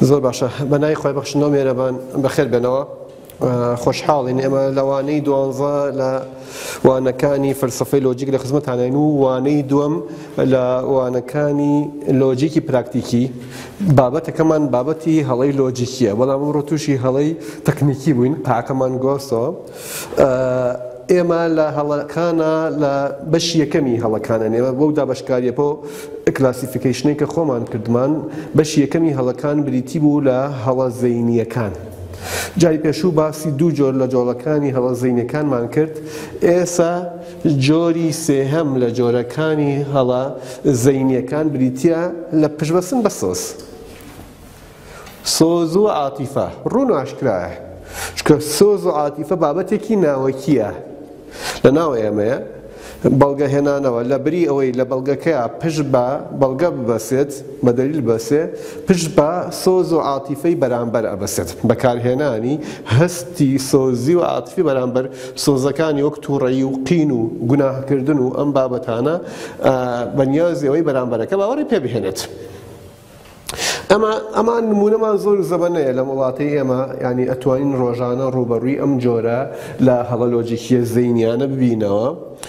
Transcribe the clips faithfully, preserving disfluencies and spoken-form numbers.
زۆر باشە بەنای خۆی بەخشنەوە مێرەبان بەخێر بێنەوە خۆشحاڵین ئێمە لەوانەی دوانزە لە وانەکانی فەلسەفەی لۆجیک لە خزمەتانین و وانەی دووەم لە وانەکانی لۆجیکی پراکتیکی بابەتەکەمان بابەتی هەڵەی لۆجیکیە بەڵام ئەمڕۆ تووشی هەڵەی تەکنیکی بووین پاکەمان گۆستەوە ئێمە لە هەڵەکانە لە بەشی یەکەمی هەڵەکانە ئێمە بەو دابەشکاریە بۆ کلاسیفیکیشنەی کە خۆمان کردمان بەشی یەکەمی هەڵەکان بریتی بوو لە هەڵە زەینیەکان جاری پێشوو باسی دوو جۆر لە جۆڵەکانی هەڵە زەینیەکانمان کرد ئێستا جۆری سێهەم لە جۆرەکانی هەڵە زەینیەکان بریتیە لە پشبەستن بە سۆز سۆز و عاتیفە ڕوون و ئاشکرایە چکە سۆز و عاتیفە بابەتێکی ناوەکیە لە ناو ئێمەیە بەڵگە هێنانەوە لە بری ئەوەی لە بەڵگەکەیە پشت بە بەڵگە ببەسێت بە دەلیل بەسێ پشت بە سۆز و عاتیفەی بەرامبەر ئەبەسێت بەکارهێنانی هەستی سۆزی و عاتیفی بەرامبەر سۆزەکانی وەک تووڕەیی و قین و گوناهکردن و ئەم بابەتانە بەنیازی ئەوەی بەرامبەرەکە باوەڕی پێ بهێنێت ئەمە ئەمان نمونەمان زۆر زەبەنەیە لە وڵاتی ئێمە ینی ئەتوانین ڕۆژانە ڕوبەڕووی ئەم جۆرە لە هەڵە لۆجیکیە زەینیانە ببینەوە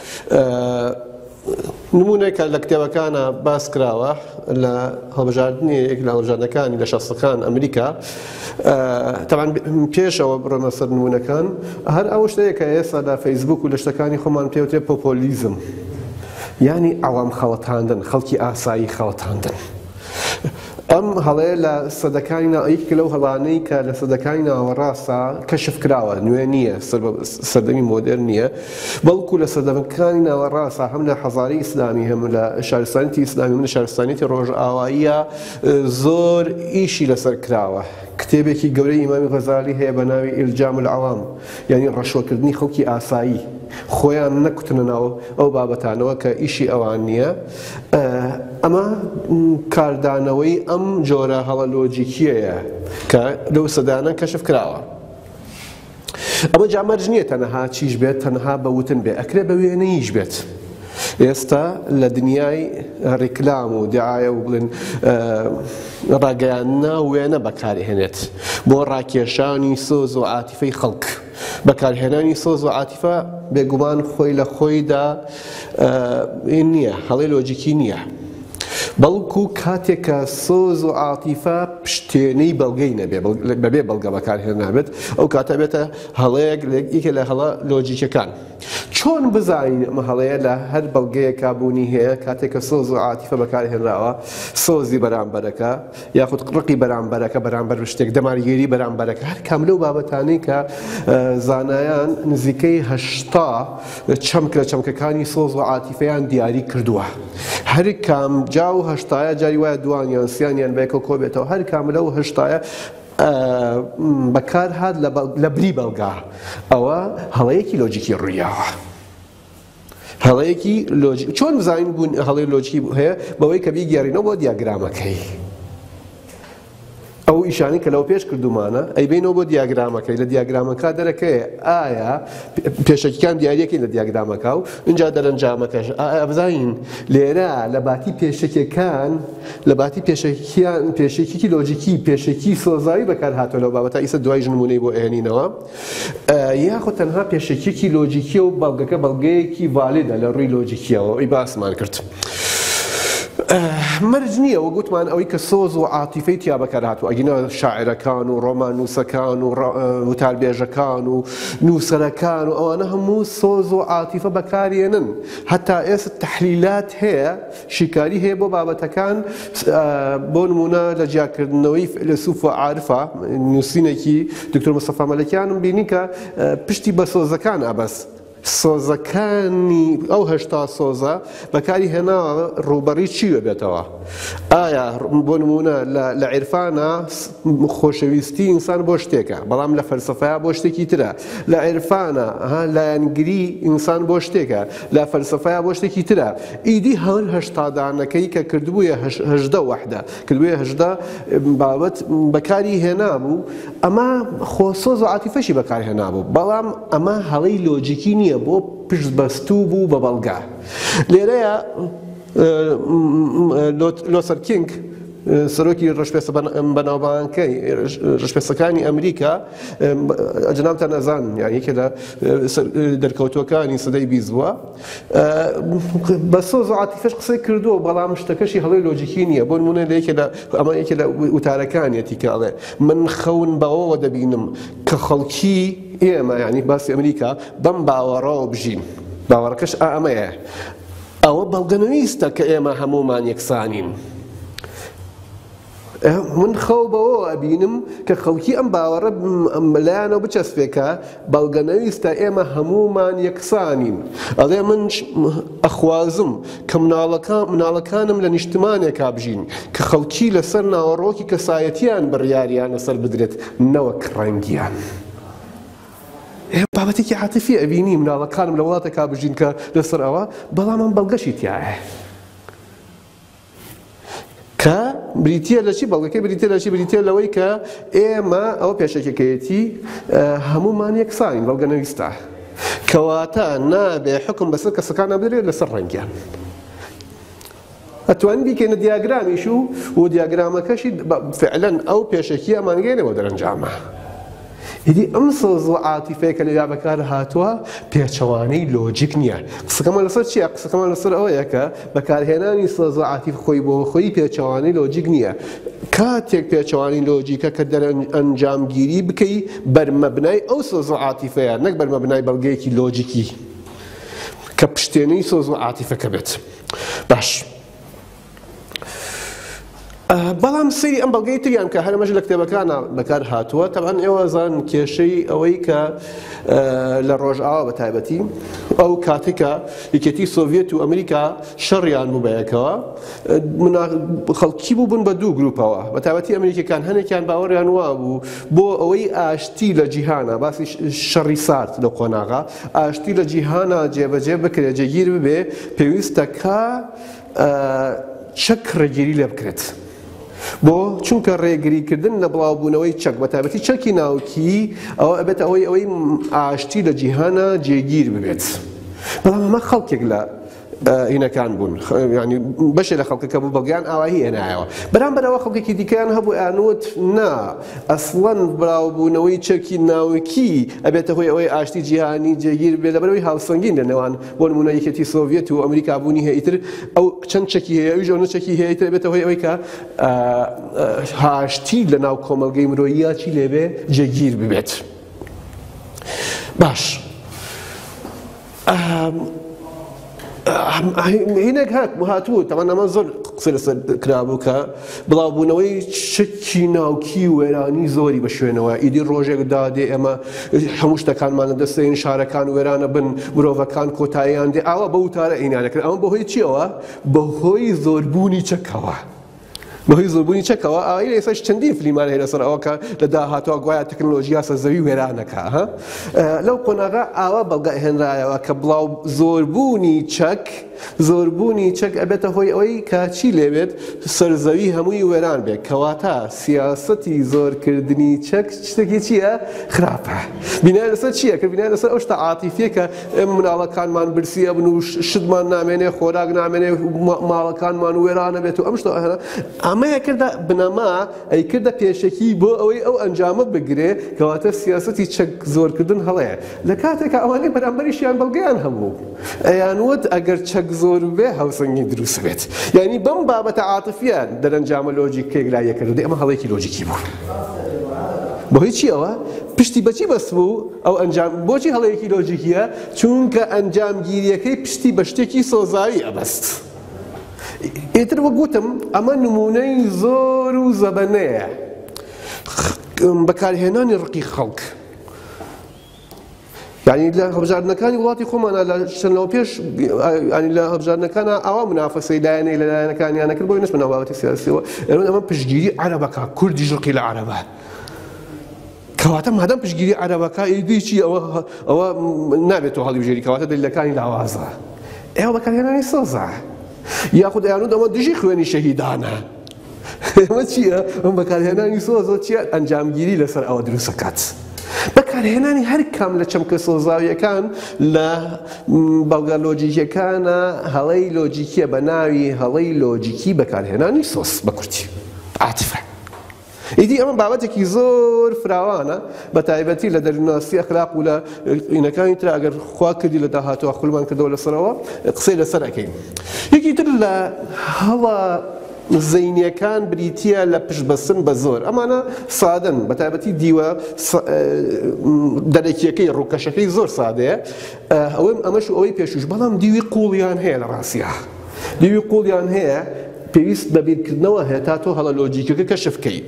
نمونێکە لە کتێبەکانە باس کراوە لە هەڵبژاردنێک لە هەڵبژاردنەکانی لە شەسەکان ئەمریکا تەبەن پێشەوە بڕۆمە سەر نمونەکان هەر ئەو شتەیە کە ئێستا لە فەیسبوک و لە شتەکانی خۆمان پێوترێت پۆپۆلیزم یعنی ئەوام خەڵەتاندن خەڵکی ئاسایی خەڵەتاندن ئەم هەڵەیە لە سەدەکانی ناوەیەک لەو هەڵانەی کە لە سەدەکانی ناوەڕاستە کەشف کراوە نوێ نییە سەردەمی مۆدێرن نییە بەڵکو لە سەدەکانی ناوەڕاستە هەم لە حەزاری ئیسلامی هەم لە شارستانیەتی ئیسلامی من لە شارستانیەتی ڕۆژئاواییە زۆر ئیشی لەسەر کراوە کتێبێکی گەورەی ئیمامی غەزالی هەیە بە ناوی ئیلجام العەوام یعنی ڕەشوەکردنی خەڵکی ئاسایی خۆیان نەکوتنە ناو ئەو بابەتانەوە کە ئیشی ئەوان نییە ئەمە کاردانەوەی ئەم جۆرە هەڵە لۆجیکیەیە کە لەو سەدانە کەشف کراوە ئەمە جامەرج نییە تەنەها چیش بێت تەنها بەوتن بێ ئەکرێ بە وێنەیش بێت ئێستا لە دنیای ڕیکلام و دیعایە و بڵێن ڕاگەیاندنە وێنە بەکارهێنێت بۆ ڕاکێشانی سۆز و عاتیفەی خەڵک بەکارهێنانی سۆز و عاتیفە بێگومان خۆی لە خۆیدا نییە هەڵەی لۆجیکی نییە بەڵکو کاتێکە سۆز و عاتیفە پشتێنەی بەڵگەی نەبێ بەبێ بەڵگە بەکارهێنا نابێت ئەو کاتە بێتە هەڵەیەک یەکێک لە هەڵە لۆجیکەکان چۆن بزانین ئەمە هەڵەیە لە هەر بەڵگەیەکا بوونی هەیە کاتێککە سۆز و عاتیفە بەکارهێنراوە سۆزی بەرامبەرەکە یاخود ڕقی بەرامبەرەکە بەرامبەر شتێک دەمارگیری بەرامبەرەکە هەر کام لەو بابەتانەی کە زانایان نزیکەی هەشتا چەمک لە چەمکەکانی سۆز و عاتیفەیان دیاری کردووە هەر کام جاو هەشتایە جاری وایە دوانیان سییانیان بەیەکە کۆ بێتەوە هەر کام لەو هەشتایە بەکار هات لە بری بەڵگا ئەوە هەڵەیەکی لۆجیکی ڕوویاوە هەڵەیەکی لۆجیک چۆن بزانین بوون هەڵەی لۆجیکی هەیە بەوەی کە بیگەڕینەوە بۆ دیاگرامەکەی ئەو ئیشانی کە لەو پێش کردومانە ئەیبینەوە بۆ دیاگرامەکەی لە دیاگرامەکە دەرەکەی ئایا پێشەکیەکان دیارەکەی لە دیاگرامەکە و اینجا دەرەنجامەکەش ئایا بزانین لێرە لە باتی پێشەکیەکان لە باتی پێشەکیان پێشەکیی لۆجیکی پێشەکی سۆزایی بەکار هاتووە لەو بابەتە ئیسە دوای ژنمونەی بۆ ئێنینەوە یاخۆ تەنها پێشەکیەکی لۆجیکیە و بەڵگەکە بەڵگەیەکی ڤالیدە لە ڕووی لۆجیکیەوە ئەی باسمان کرد مەرج نییە وە گوتمان ئەوەی کە سۆز و عاتیفەی تیا بەکار هاتووە ئەگەنە شاعرەکان و ڕۆمان نووسەکان و وتاربێژەکان و نووسەرەکان و ئەوانە هەموو سۆز و عاتیفە بەکارهێنن هەتا ئێستا تەحلیلات هەیە شیکاری هەیە بۆ بابەتەکان بۆ نمونە لە جیاکردنەوەی فیلسوف و عارفە نووسینێکی دکتۆر مستەفا مەلەکیانم بینی کە پشتی بە سۆزەکان ئەبەست سۆزەکانی ئەو هەشتا سۆزە بەکاری هێناوە ڕووبەڕی چی بێتەوە ئایا بۆ نمونە لە عیرفانە خۆشەویستی ئینسان بۆ شتێکە بەڵام لە فەلسەفەیە بۆ شتێکی ترە لە عیرفانە لایەنگری ئینسان بۆ شتێکە لە فەلسەفەیە بۆ شتێکی ترە ئیدی هەر هەشتادانەکەی کە کردبوویە هەژدە وەحدە کردبوویە هەژدە بابەت بەکاری هێنابوو ئەمە خۆ سۆز و عاتیفەشی بەکار هێنابوو بەڵام ئەمە هەڵەی لۆجیکی نییە بۆ پشت بەستوو بوو بە بەڵگا لێرەیە لۆسەر کینگ سەرۆکی ڕەشپێستە بەناوبانگەکەی ڕەشپێستەکانی ئەمریکا جەنابتان ئەزان یانی یەکێ لە دەرکەوتووەکانی سەدەی بیست بووە بە سۆز و عاتیفەش قسەی کردووە بەڵام شتەکەشی هەڵەی لۆجیکی نییە بۆ نمونە لە یەکێ لە ئەمە یەکێ لە وتارەکانیەتی کاڵێ من خەون بەوەوە دەبینم کە خەڵکی ئێمە یعنی باسی ئەمریکا بەم باوەڕەوە بژین باوەڕەکەش ئەمەیە ئەوە بەڵگەنوویستە کە ئێمە هەمومان یەکسانین من خەو بەوە ئەبینم کە خەڵکی ئەم باوەڕە لایەنەوە بچەسپێکە بەڵگەنەویستە ئێمە هەمومان یەکسانین ئەڵێ من ئەخوازم کە مناڵەکانم لە نیشتمانێکا بژین کە خەڵکی لەسەر ناوەڕۆکی کەسایەتیان بڕیاریان لەسەر بدرێت نەوەک ڕەنگیان بابەتێکی عاتیفی ئەبینی مناڵەکانم لە وڵاتێکا بژین کە لەسەر ئەوە بەڵام ئەم بەڵگەشی تایە کە بریتە لە چی بەڵگەکەی بریتە لە چی بریتە لەوەی کە ئێمە ئەوە پێشەکەکەیەتی هەمومان یەکسانین بەڵگەنەویستە کەواتە نابێ حکم بەسەر کەسەکان نەبدرێت لەسەر ڕەنگیان ئەتوانین بیکەینە دیاگرامیش و و دیاگرامەکەشی فعلەن ئەو پێشەکی ئەمانگەێنەوە دەرەنجامە ئیدی ئەم سۆز و عاتیفەیە کە لەلا بەکار هاتووە پێچەوانەی لۆجیک نییە قسەکەمان لەسەر چییە قسەکەمان لەسەر ئەوەیە کە بەکارهێنانی سۆز و عاتیف خۆی بۆ خۆی پێچەوانەی لۆجیک نییە کاتێک پێچەوانی لۆجیکە کە دەرەنجامگیری بکەی بەرمەبنای ئەو سۆز و عاتیفەیە نەک بەرمەبنای بەڵگەیەکی لۆجیکی کە پشتێنەی سۆز و عاتیفەکە بێت باش بەڵام سەیری ئەم بەڵگەی تریان کە هەرمەش لە کتێبەکانە بەکار هاتووە تەبعەن ئێوە زان کێشەی ئەوەی کە لە ڕۆژئاوا بە تایبەتی ئەو کاتێکە یەکێتی سۆڤیەت و ئەمریکا شەڕیان بوو بەیەکەوە خەڵکی بوو بوون بە دوو گروپەوە بە تایبەتی ئەمریکیەکان هەنێکیان باوەڕیان وا بوو بۆ ئەوەی ئاشتی لە جیهانە باسی شەڕی سارد لە قۆناغا ئاشتی لە جیهانە جێبەجێ بکرێت جێگیر ببێ پێویستە کە چەک ڕێگیری لێ بکرێت بۆ چونکە ڕێگریکردن لە بڵاوبوونەوەی چەک بە تایبەتی چەکی ناوکی ئەوە ئەبێت ئەوەی ئەوەی ئاشتی لە جیهانە جێگیر ببێت بەڵام ئەمە خەڵکێک لە هینەکان بوون ینی بەشێ لە خەڵکەکە بوو بەڵگیان ئاواهی هێنایەوە بەرامبەرەوە خەڵکێکی دیکەیان هەبوو ئانوت نا ئەسڵەن بڵاوبوونەوەی چەکی ناوکی ئەبێتە هۆی ئەوەی ئاشتی جیهانی جێگیر بێت لەبەرەوەی هاوسەنگین لە نێوان بۆ نمونە یەکێتی سۆڤیەت و ئەمریکا بوونی هەیە ئیتر ئەو چەند چەکی هەیە ئەویش ئەو چەکی هەیە ئیتر ئەبێتە هۆی ئەوەی کە هاشتی لە ناو کۆمەڵگەی مرۆییە چی لێبێ جێگیر ببێت باش هینێک هات هاتووە تەمان ئەمە زۆر قسە لەسەر کرابوو کە بڵاوبوونەوەی چەکی ناوکی وێرانی زۆری بە شوێنەوە ئیدی ڕۆژێک دادێ ئێمە هەموو شتەکانمانە دەستێن شارەکان وێرانە بن مرۆڤەکان کۆتاییان دێ ئاوا بە وتارە ئینانەکرد ئەمە بەهۆی چیەوە بەهۆی زۆربوونی چەکەوە بەهۆی زۆربوونی چەکەوە ئاوایی ئێستاش چەندین فلیمان هەیە لەسەر ئەوە کە لە داهاتوە گوایە تەکنۆلۆژیا سەرزەوی وێرانەکە لەو قۆناغا ئاوا بەڵگە هێنرایەوە کە بڵاو زۆربوونی چەک زۆربوونی چەک ئەبێتە هۆی ئەوەی کاچی لێبێت سەرزەوی هەمووی وێران بێت کەواتە سیاسەتی زۆرکردنی چەک شتێکی چییە؟ خراپە بینای لەسەر چییە؟ کە بینای لەسەر ئەو شتە عاتیفیە کە ئێمە مناڵەکانمان برسیە بن و شتمان نامێنێ خۆراک نامێنێ ماڵەکانمان وێرانە بێت و ئەم شتە ئەمەیە کردە بنەما ئەی کردە پێشەکی بۆ ئەوەی ئەو ئەنجامە بگرێ کەواتە سیاسەتی چەک زۆرکردن هەڵەیە لە کاتێکە ئەوانەی بەرامبەریشیان بەڵگەیان هەبوو ئەیانوت ئەگەر چەک زۆر بێ هاوسەنگی دروست بێت یعنی بەم بابەتە عاتیفیان دەرەنجامە لۆجیکێک لایەکرد ئەمە هەڵەیەکی لۆجیکی بوو بۆهۆی چیەوە پشتی بەچی بەست بوو ئەو ئەنجام بۆچی هەڵەیەکی لۆجیکیە چونکە ئەنجامگیریەکەی پشتی بە شتێکی سۆزاوی ئەبەست ئیتر وە گوتم ئەمە نمونەی زۆر و زەبەنەیە بەکارهێنانی ڕقی خەڵک یعنی لە هەڵبژاردنەکانی وڵاتی خۆمانە لە چەندەوە پێش ینی لە هەڵبژاردنەکانە ئاوا منافەسەی لایەنەی لە لایەنەکانیان نەکرد بۆی نەچمە ناو بابەتی سیاسیەوە ئەمە پشتگیری عەرەبەکە کوردیش ڕقی لە عەرەبە کەواتە مادام پشتگیری عەرەبەکە ئیدی چی ئەوە ئەوە نابێتەوە هەڵیبژێری کەواتە دەلیلەکانی لاوازە ئێوە بەکارهێنانی سۆزە یاخود ئەیانوت ئەمە دژی خوێنی شەهیدانە ئەمە چییە؟ ئەم بەکارهێنانی سۆزە چییە؟ ئەنجامگیری لەسەر ئەوە دروست دەکات بەکارهێنانی هەر کام لە چەمکە سۆزاویەکان لە بەڵگە لۆجیکیەکانە هەڵەی لۆجیکیە بە ناوی هەڵەی لۆجیکی بەکارهێنانی سۆز بە کورتی عاتفە. ئیدی ئەمە بابەتێکی زۆر فراوانە بە تایبەتی لە دەرناسی ئەخلاق و لە ئینەکانی تر ئەگەر خوا کردی لە داهاتوە خوڵمان کردەوە لەسەرەوە قسەی لەسەر ئەەکەین. یەکی تر لە هەڵە زەینیەکان بریتیە لە پشتبەستن بە زۆر. ئەمانە سادەن بە تایبەتی دیوە دەرەکیەکەی ڕووکەشەکەی زۆر سادەیە. ئەوەم ئەمەش ئەوەی پێشوش بەڵام دیوی قوڵیان هەیە لە ڕاستیە. دیوی قوڵیان هەیە پێویست بە بیرکردنەوە هەیە تا تۆ هەڵە لۆجیکەکە کەشف بکەیت.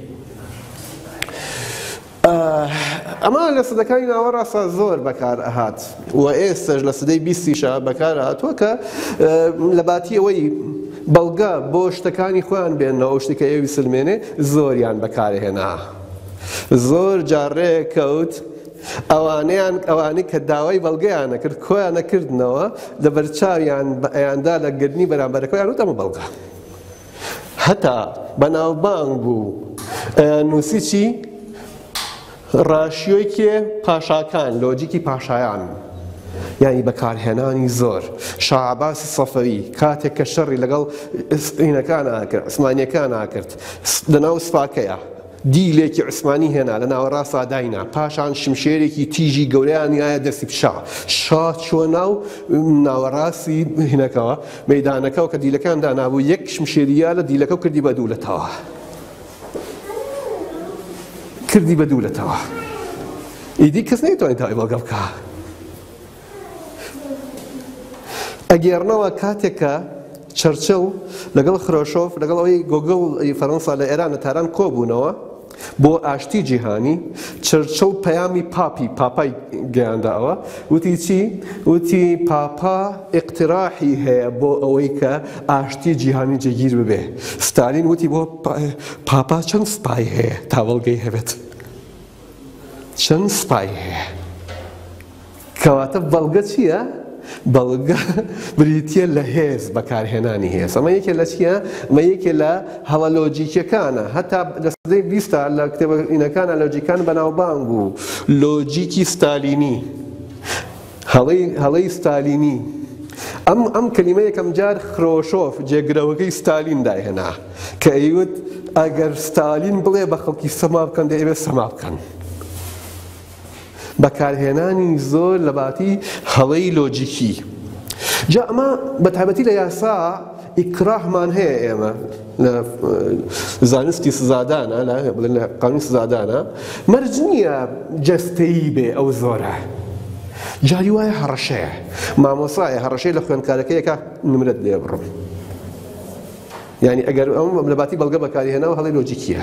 ئەمە لە سەدەکانی ناوەڕاستە زۆر بەکار ئەهات و ئێستش لە سەدەی بیستیشە بەکار هاتووە کە لە باتی ئەوەی بەڵگە بۆ شتەکانی خۆیان بێنەوە ئەو شتێکە ئێوی سلمێنێ زۆریان بەکارهێنا. زۆر جارڕێ کەوت ئەوانەیان ئەوانەی کە داوای بەڵگەیان نەکرد خۆیان نەکردنەوە لە بەرچاویان ئەیاندا لە گرنی بەرامبەرەکەیان وت ئەمە بەڵگە. هەتا بەناوبانگ بوو نووسی چی؟ ڕاشیۆیکێ پاشاکان لۆجیکی پاشایان یعنی بەکارهێنانی زۆر. شاع عەباسی سەفەوی کاتێک کە شەڕی لەگەڵ ئینەکان ئاکرد عوسمانیەکان ئاکرد لەناو سوپاکەیە دیلێکی عوسمانی هێنا لە ناوەڕاستا داینا پاشان شمشێرێکی تیژی گەورەیان یایە دەستی شا شا چوە ناو ناوەڕاستی هینەکەوە مەیدانەکەەوە کە دیلەکان دانابوو یەک شمشێریە لە دیلەکە و کردی بە دوولەتەوە کردی بە دوولەتەوە. ئیدی کەس نەیتوانێت تاوای بەڵگە بکە. ئەگێڕنەوە کاتێکە چەرچڵ لەگەڵ خرۆشۆف لەگەڵ ئەوەی گۆگڵ فەڕەنسا لە ئێران لە تاران کۆبوونەوە بۆ ئاشتی جیهانی چەرچڵ پەیامی پاپی پاپای گەیانداوە وتی چی؟ وتی پاپا ئیقتراحی هەیە بۆ ئەوەی کە ئاشتی جیهانی جێگیر ببێ. ستالین وتی بۆ پاپا چەند سپای هەیە تا بەڵگەی هەبێت؟ چەند سپای هەیە؟ کەواتە بەڵگە چییە؟ بەڵگە بریتیە لە هێز بەکارهێنانی هێز. ئەمە یەکێ لە چییە؟ ئەمە یەکێ لە هەڵە لۆجیکیەکانە. هەتا لە سەدەی بیستە لە کتێبەکانە لۆجیکان بەناوبانگ بوو لۆجیکی ستالینی هەڵەی ستالینی. ئەم ئەم کەلیمە یەکەم جار خرۆشۆف جێگرەوەکەی ستالین داهێنا کە ئەیوت ئەگەر ستالین بڵێ بە خەڵکی سەما بکەن دەیەوێ سەما بکەن. بەکارهێنانی زۆر لە باتی هەڵەی لۆجیکی. جا ئەمە بە تایبەتی لە یاسا ئیکراهمان هەیە ئێمە لە زانستی سزادانە بڵێن لە قانونی سزادانە مەرج نییە جەستەیی بێ ئەو زۆرە. جاری وایە هەڕەشەیە مامۆسایە هەڕەشەی لە خوێندکارەکەیەکە نمرەت لێ بڕم. یعنی ئەگەر ئەم لە باتی بەڵگە بەکارهێناوە هەڵەی لۆجیکیە.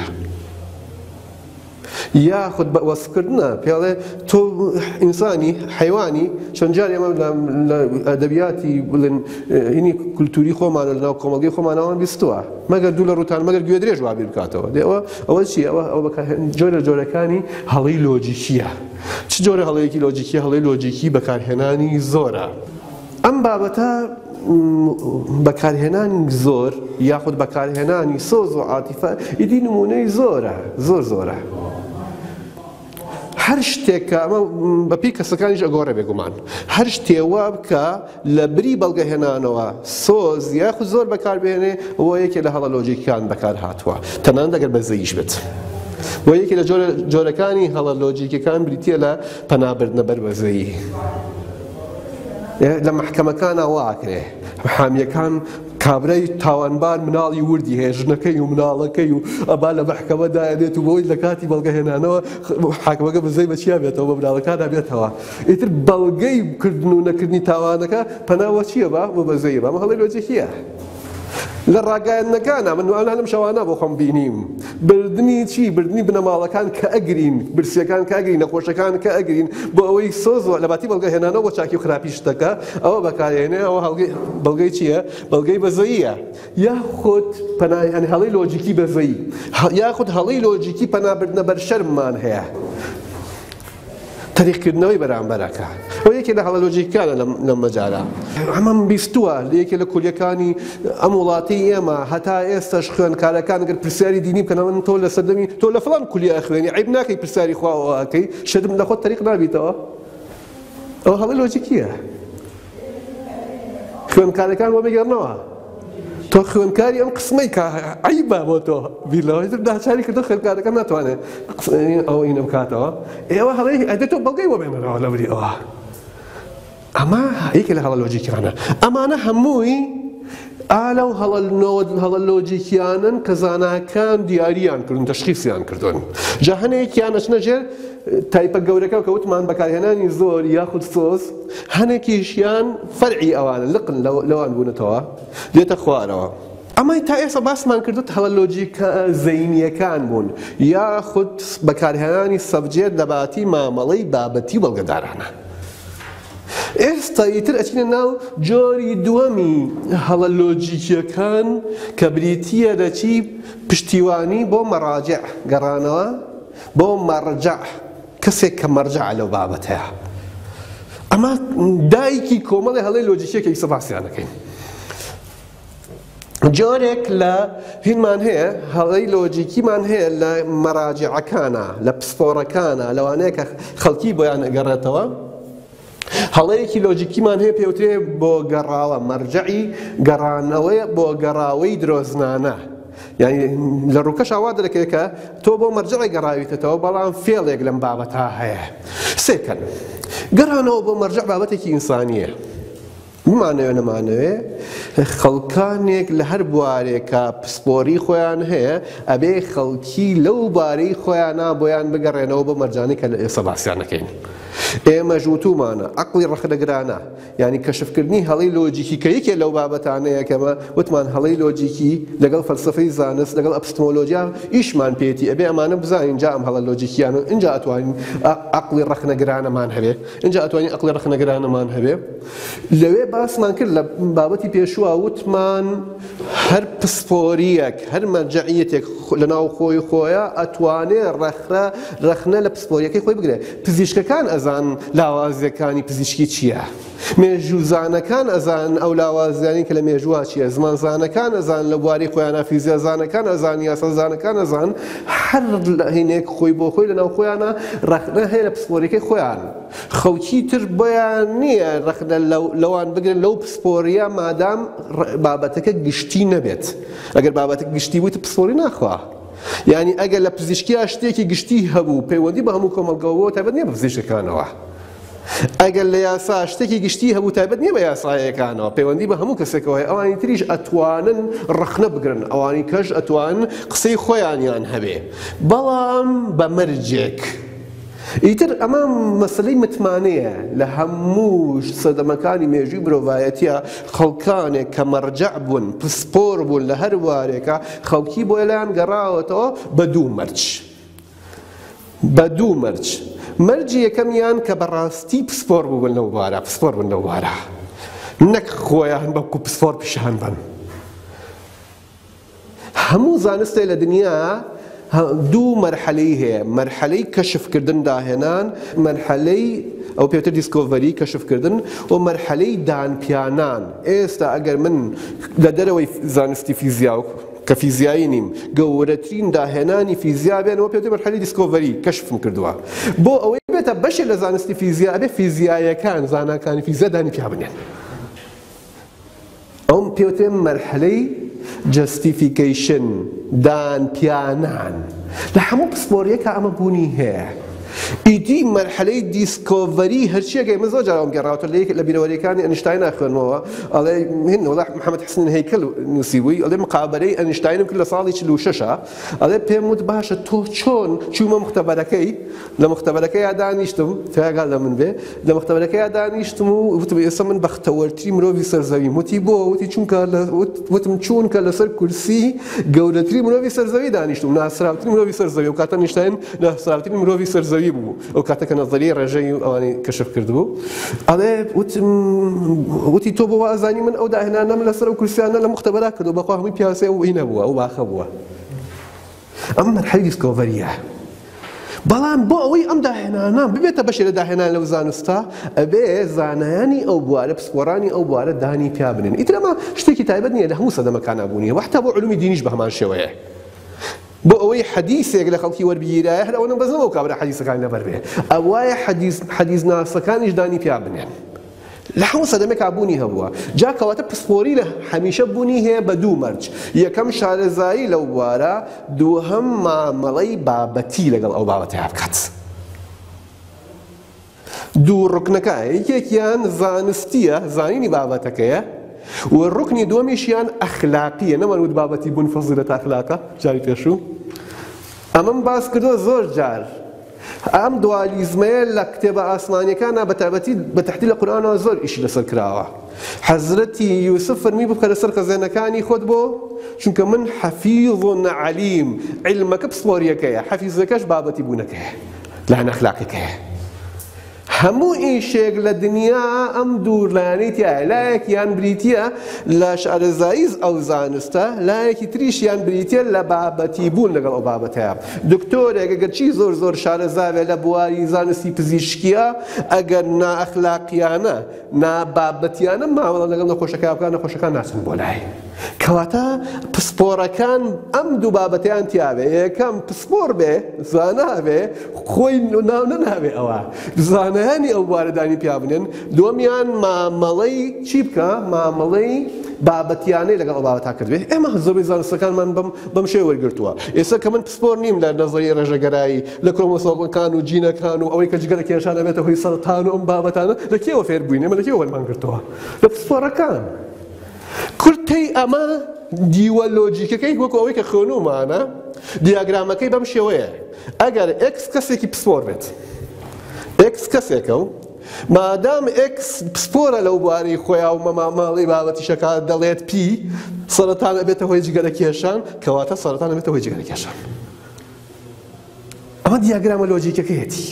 یاخود بە وەسفکردنە پێڵێ تۆ ئینسانی حیوانی چەند جار ئێمە لە ئەدەبیاتی بڵێن هینی کولتوری خۆمان لەناو کۆمەڵگەی خۆمانەوەمان بیستووە مەگەر دوو لە ڕووتان مەگەر گوێ درێژ وا بیر بکاتەوە. ئەوە ئەوە چی؟ ئەوە ئەوە جۆرە جۆرەکانی هەڵەی لۆجیکیە. چ جۆرە هەڵەیەکی لۆجیکی؟ هەڵەی لۆجیکی بەکارهێنانی زۆرە. ئەم بابەتە بەکارهێنانی زۆر یاخود بەکارهێنانی سۆز و عاتیفە ئیدی نمونەی زۆرە زۆر زۆرە. هەر شتێکە ئەمە بەپی کەسەکانیش ئەگۆڕێ بێگومان هەر شتێوا بکە لە بری بەڵگەهێنانەوە سۆز یاخود زۆر بەکاربێنێ ئەوە یەکێ لە هەڵە لۆجیکیان بەکار هاتووە تەنانەت ئەگەر بەزەییش بێت. بۆ یەکێ لە جۆرەکانی هەڵە لۆجیکیەکان بریتیە لە پەنابردنە بەر بەزەیی. لە محکەمەکانە واکرێ حامیەکان کابرای تاوانبار مناڵی وردی هەیە ژنەکەی و مناڵەکەی و ئەبا لە محکەمەدا ئەدێت و بۆی لە کاتی بەڵگەهێنانەوە حاکمەکە بەزەی بە چیا بێتەوە بە مناڵەکاندا بێتەوە. ئیتر بەڵگەی کردن و نەکردنی تاوانەکە پەناوە چییە بە بۆ بەزەیە بە ئەمە هەڵەی لۆجیکیە. لە ڕاگەیاندنەکانە من ئەوان لەم شەوانە بۆ خۆم بینیم بردننی چی بردننی بنەماڵەکان کە ئەگرین برسیەکان کە ئەگرین نەخۆشەکان کە ئەگرین بۆ ئەوەی سۆزەوە لە باتی بەڵگەهێنانەوە بۆ چاکی و خراپی شتەکە ئەوە بەکارهێنێ ئەوە بەڵگەی چییە؟ بەڵگەی بەزەییە یاخود پەنای هەڵەی لۆجیکی بەزەیی یاخود هەڵەی لۆجیکی پەنابردنە بەر شەرممان هەیە تەریقکردنەوەی بەرامبەرەکە. ئەو یەکێ لە هەڵە لۆجیکیانە لەم مەجاالە. ئەمەم بیستووە لە یەکێ لە کولیەکانی ئەم وڵاتی ئێمە هەتا ئێستاش خوێندکارەکان گەر پرسیاری دینی بکەن من تۆ لە سەردەمی تۆ لە فڵان کولیە خوێنی عیب ناکەی پرسیاری خواوەکەی شەرم لە خۆت تەریق نابیتەوە. ئەوە هەڵەی لۆجیکیە. خوێندکارەکان وە بگەڕنەوە تۆ خوێندکاری ئەم قسمەی کە عیبە بۆ تۆ بیرەوەی تر ناچاری کردو خوێندکارەکە ناتوانێت ئەوە ئینە بکاتەوە ئێوە هەڵەی ئەدە تۆ بەڵگەی بۆ بێنەوە لە وری ئەوە ئەمە یەکێ لە هەڵە لۆجیکیانە ئەمانە هەمووی ئالە و هەڵە لۆجیکیانن کە زاناکان دیارییان کردن تەشخیصیان کردوون جا هەنێکیان ئەچنە ژێر تایپە گەورەکە کە وتمان بەکارهێنانی زۆر یاخود سۆز هەنێکیشیان فەرعی ئەوانە لقن لەوان بوونەتەوە دێتە خوارەوە ئەمەی تا ئێستا باسمان کردوت هەڵە لۆجیکە زەینیەکان بوون یاخود بەکارهێنانی سەبجێت لە باتی مامەڵەی بابەتی بەڵگەدارانە ئێستا ئیتر ئەچینە ناو جۆری دووەمی هەڵە لۆجیکیەکان کە بریتیە دەچی پشتیوانی بۆ مەراجع گەڕانەوە بۆ مەرجع کەسێک کە مەرجع لەو بابەتەیە ئەمە دایکی کۆمەڵی هەڵەی لۆجیکیەکە ئیستا باسییان دەکەین جۆرێک لە هینمان هەیە هەڵەی لۆجیکیمان هەیە لە مەراجعەکانە لە پسپۆڕەکانە لەوانەیە کە خەڵکی بۆیان ئەگەڕێتەوە هەڵەیەکی لۆجیکیمان هەیە پێوترێ بۆ گەڕاوە مەرجعی گەڕانەوەی بۆ گەڕاوەی درۆزنانە یعنی لە ڕووکەش ئاوا دەکرێت کە تۆ بۆ مەرجعی گەڕاویتەوە بەڵام فێڵێک لەم بابەتە هەیە سێکەن گەڕانەوە بۆ مەرجع بابەتێکی ئینسانیە بمانەوێ نەمانەوێ خەڵکانێک لە هەر بوارێکە پسپۆری خۆیان هەیە ئەبێ خەڵکی لەو بارەی خۆیانە بۆیان بگەڕێنەوە بە مەرجانی کە لە ئێستا باسییان دەکەین ئێمە ژووتومانە عەقڵی ڕەخنەگرانە یعنی کەشفکردنی هەڵەی لۆجیکی کە یەکێ لەو بابەتانەیە کەمە وتمان هەڵەی لۆجیکی لەگەڵ فەلسەفەی زانست لەگەڵ ئەپستمۆلۆژیا ئیشمان پێێتی ئەبێ ئەمانە بزانین جا ئەم هەڵە لۆجیکیانە اینجا ئەتوانین عەقڵی ڕەخنەگرانەمان هەبێ اینجا ئەتوانین عەقڵی ڕەخنەگرانەمان هەبێ لەوێ باسمان کرد لە بابەتی پێشوە وتمان هەر پسپۆریەک هەر مەرجعیەتێک لەناو خۆی خۆیە ئەتوانێ ڕەخنە ڕەخنە لە پسپۆریەکەی خۆی بگرێت پزیشکەکان ئەزان لاوازیەکانی پزیشکی چییە مێژووزانەکان ئەزان ئەو لاوازیانی کە لە مێژووا چییە زمانزانەکان ئەزان لە بواری خۆیانە فیزیازانەکان ئەزان یاسەزانەکان ئەزان هەر هینێک خۆی بۆ خۆی لەناو خۆیانە ڕەخنە هەیە لە پسپۆریەکەی خۆیان خەڵکی تر بۆیان نییە ڕەخنە لەوان بگرن لەو پسپۆریە مادام بابەتەکە گشتی نەبێت ئەگەر بابەتە گشتی بوویت پسپۆری ناخوا یعنی ئەگەر لە پزیشکیا شتێکی گشتی هەبوو پەیوەندی بە هەموو کۆمەڵگەوە تایبەت نییە بە پزیشکەکانەوە ئەگەر لە یاسا شتێکی گشتی هەبوو تایبەت نییە بە یاسایەکانەوە پەیوەندی بە هەموو کەسێکەوە ئەوانی تریش ئەتوانن ڕەخنە بگرن ئەوانی کەش ئەتوانن قسەی خۆیانیان هەبێ بەڵام بە مەرجێک ئیتر ئەمە مەسلەی متمانەیە لە هەموو سەردەمەکانی مێژووی مرۆڤایەتیە خەڵکانێک کە مەرجع بوون پسپۆر بوون لە هەر وارێکە خەڵکی بۆ لایان گەڕاوەتەوە بە دوو مەرج بە دوو مەرج مەرجی یەکەمیان کە بەڕاستی پسپۆر بوون لەو وارە پسپۆر بوون لەو وارە نەک خۆیان بەڵکو پسپۆر پیشان بن هەموو زانستێ لە دنیا دوو مەرحەلەی هەیە مەرحەلەی کەشفکردن داهێنان مەرحەلەی ئەو پێوتر دیسکۆڤەری کەشفکردن و مەرحەلەی دانپیانان ئێستا ئەگەر من لە دەرەوەی زانستی فیزیا کە فیزیایی نیم گەورەترین داهێنانی فیزیا بێنەوە پێوتر مەرحەلەی دیسکۆڤەری کەشفم کردووە بۆ ئەوەی بێتە بەشێک لە زانستی فیزیا ئەبێ فیزیایەکان زاناکانی فیزیا دانی پیا بنێن ئەوم پێوتر مەرحەلەی جەستیفیکەیشن دانپیانان لە هەموو پسپۆریەکە ئەمە بوونی هەیە ئیدی مەرحەلەی دیسکۆڤەری هەرچیەکەی من زۆر جارام گەڕاوەتە لە بیرەوەریەکانی ئەنیشتاین خوێنمەوە ئەڵێ هین وەڵا محەممەد حسین هەیکەل نووسیبووی ئەڵێ مقابلەی ئەنیشتاینم کرد لە ساڵی چل و شەشە ئەڵێ پێم وت باشە تۆ چۆن چوومە مختەبەرەکەی لە مختەبەرەکەیدا دانیشتم تێگال لە من بێ لە مختەبەرەکەیدا دانیشتم و وتم ئێستا من بەختەوەرترین مرۆڤی سەرزەویم وتی بۆ وتی چونکە وتم چونکە لەسەر کورسی گەورەترین مرۆڤی سەرزەوی دانیشتم ناسراوترین مرۆڤی سەرزەوی و کاتە ئەنیشتاین ناسراوترین مرۆڤی سەرزەوی بوو ئەو کاتە کە نەزەریە ڕێژەی ئەوانی کەشف کردبوو ئەڵێ وتی تۆ بۆ ئازانی من ئەو داهێنانەم لەسەر ئەو کورسیانە لە مختەبەرا کردو بەخوا هەمووی پیاسێ و ئینە بووە ئەو باخە بووە ئەم مەرحەلەی دیسکۆڤەریە بەڵام بۆ ئەوەی ئەم داهێنانە ببێتە بەشێک لە داهێنان لەو زانستە ئەبێ زانایانی ئەو بوارە پسپۆڕانی ئەو بوارە دانی پیا بنێن ئیتر ئەمە شتێکی تایبەت نییە لە هەموو سەردەمەکانە بوونیە وەحتا بۆ علومی دینیش بە هەمان شێوەیە بۆ ئەوەی حەدیثێک لە خەڵکی وەربگیرایە هەر ئەوە بەزەوە کابرا حەدیثەکان لەبەر بێ ئەوایە حەدیث ناسەکانیش دانی پیا بنێن لە حەوت سەدەمێکا بوونی هەبووە جا کەواتە پسپۆری لە هەمیشە بوونی هەیە بە دوو مەرج یەکەم شارەزایی لەو بوارە دووهەم مامەڵەی بابەتی لەگەڵ ئەو بابەتەیە بکات دوو ڕوکنەکە یەکێکیان زانستیە زانینی بابەتەکەیە و ڕوکنی دووەمیشیان ئەخلاقیە نەمەوت بابەتی بوون فەزیلەت ئەخلاقە جاری پێشوو ئەمەم باس کردووە زۆر جار ئەم دوالیزمەیە لە کتێبە ئاسمانیەکانە بەتایبەتی بە تەحتیل لە قورئانەوە زۆر ئیشی لەسەر کراوە حەزرەتی یوسف فەرمی بکە لەسەر خەزانەکانی خۆت بۆ چونکە من حەفیظ عەلیم عیلمەکە پسپۆریەکەیە حەفیزەکەش بابەتی بوونەکەیە لایەن ئەخلاقیەکەیە هەموو ئیشێک لە دنیا ئەم دوور لایەنەی تایە لایەکیان بریتیە لە شارەزایی ئەو زانستە لایەکی تریشیان بریتە لە بابەتی بوون لەگەڵ ئەو بابەتەیە دکتۆرێک ئەگەرچی زۆر زۆر شارەزاوێ لە بواری زانستی پزیشکیە ئەگەر نائەخلاقیانە نابابەتیانە ماوەڵە لەگەڵ نەخۆشەکە بکات نەخۆشەکان ناچن بۆ لای کەواتە پسپۆڕەکان ئەم دوو بابەتیان تیاوێ یەکەم پسپۆر بێ زانا بێ خۆی ناو نەناوێ ئەوە زانایانی ئەو بوارەدانی پیا بنێن دووەمیان مامەڵەی چی بکە مامەڵەی بابەتیانەی لەگەڵ ئەو بابەتا کردوێ ئێمە زۆربەی زانستەکانمان بەم شێوە وەرگرتووە ئێستا کە من پسپۆر نیم لە نەزەریە ڕێژەگەرایی لە کرۆمۆسۆمەکان و جینەکان و ئەوەی کە جگەرە کێشانە بێتە هۆی سەرەتان و ئەم بابەتانە لە کێوە فێر بووین ئێمە لە کێوە وەرمان گرتووە لە پسپۆڕەکان کورتەی ئەمە دیوە لۆجیکەکەی وەکو ئەوەی کە خوێنومانە دیاگرامەکەی بەم شێوەیە ئەگەر ئێکس کەسێکی پسپۆر بێت ئێکس کەسێکە و مادام ئێکس پسپۆرە لەو بوارەی خۆیان و مەماڵی بابەتیشەکە دەڵێت پی سەرەتان ئەبێتە هۆی جگەرە کێشان کەواتە سەرەتان ئەبێتە هۆی جگەرە کێشان ئەمە دیاگرامە لۆجیکەکەیەتی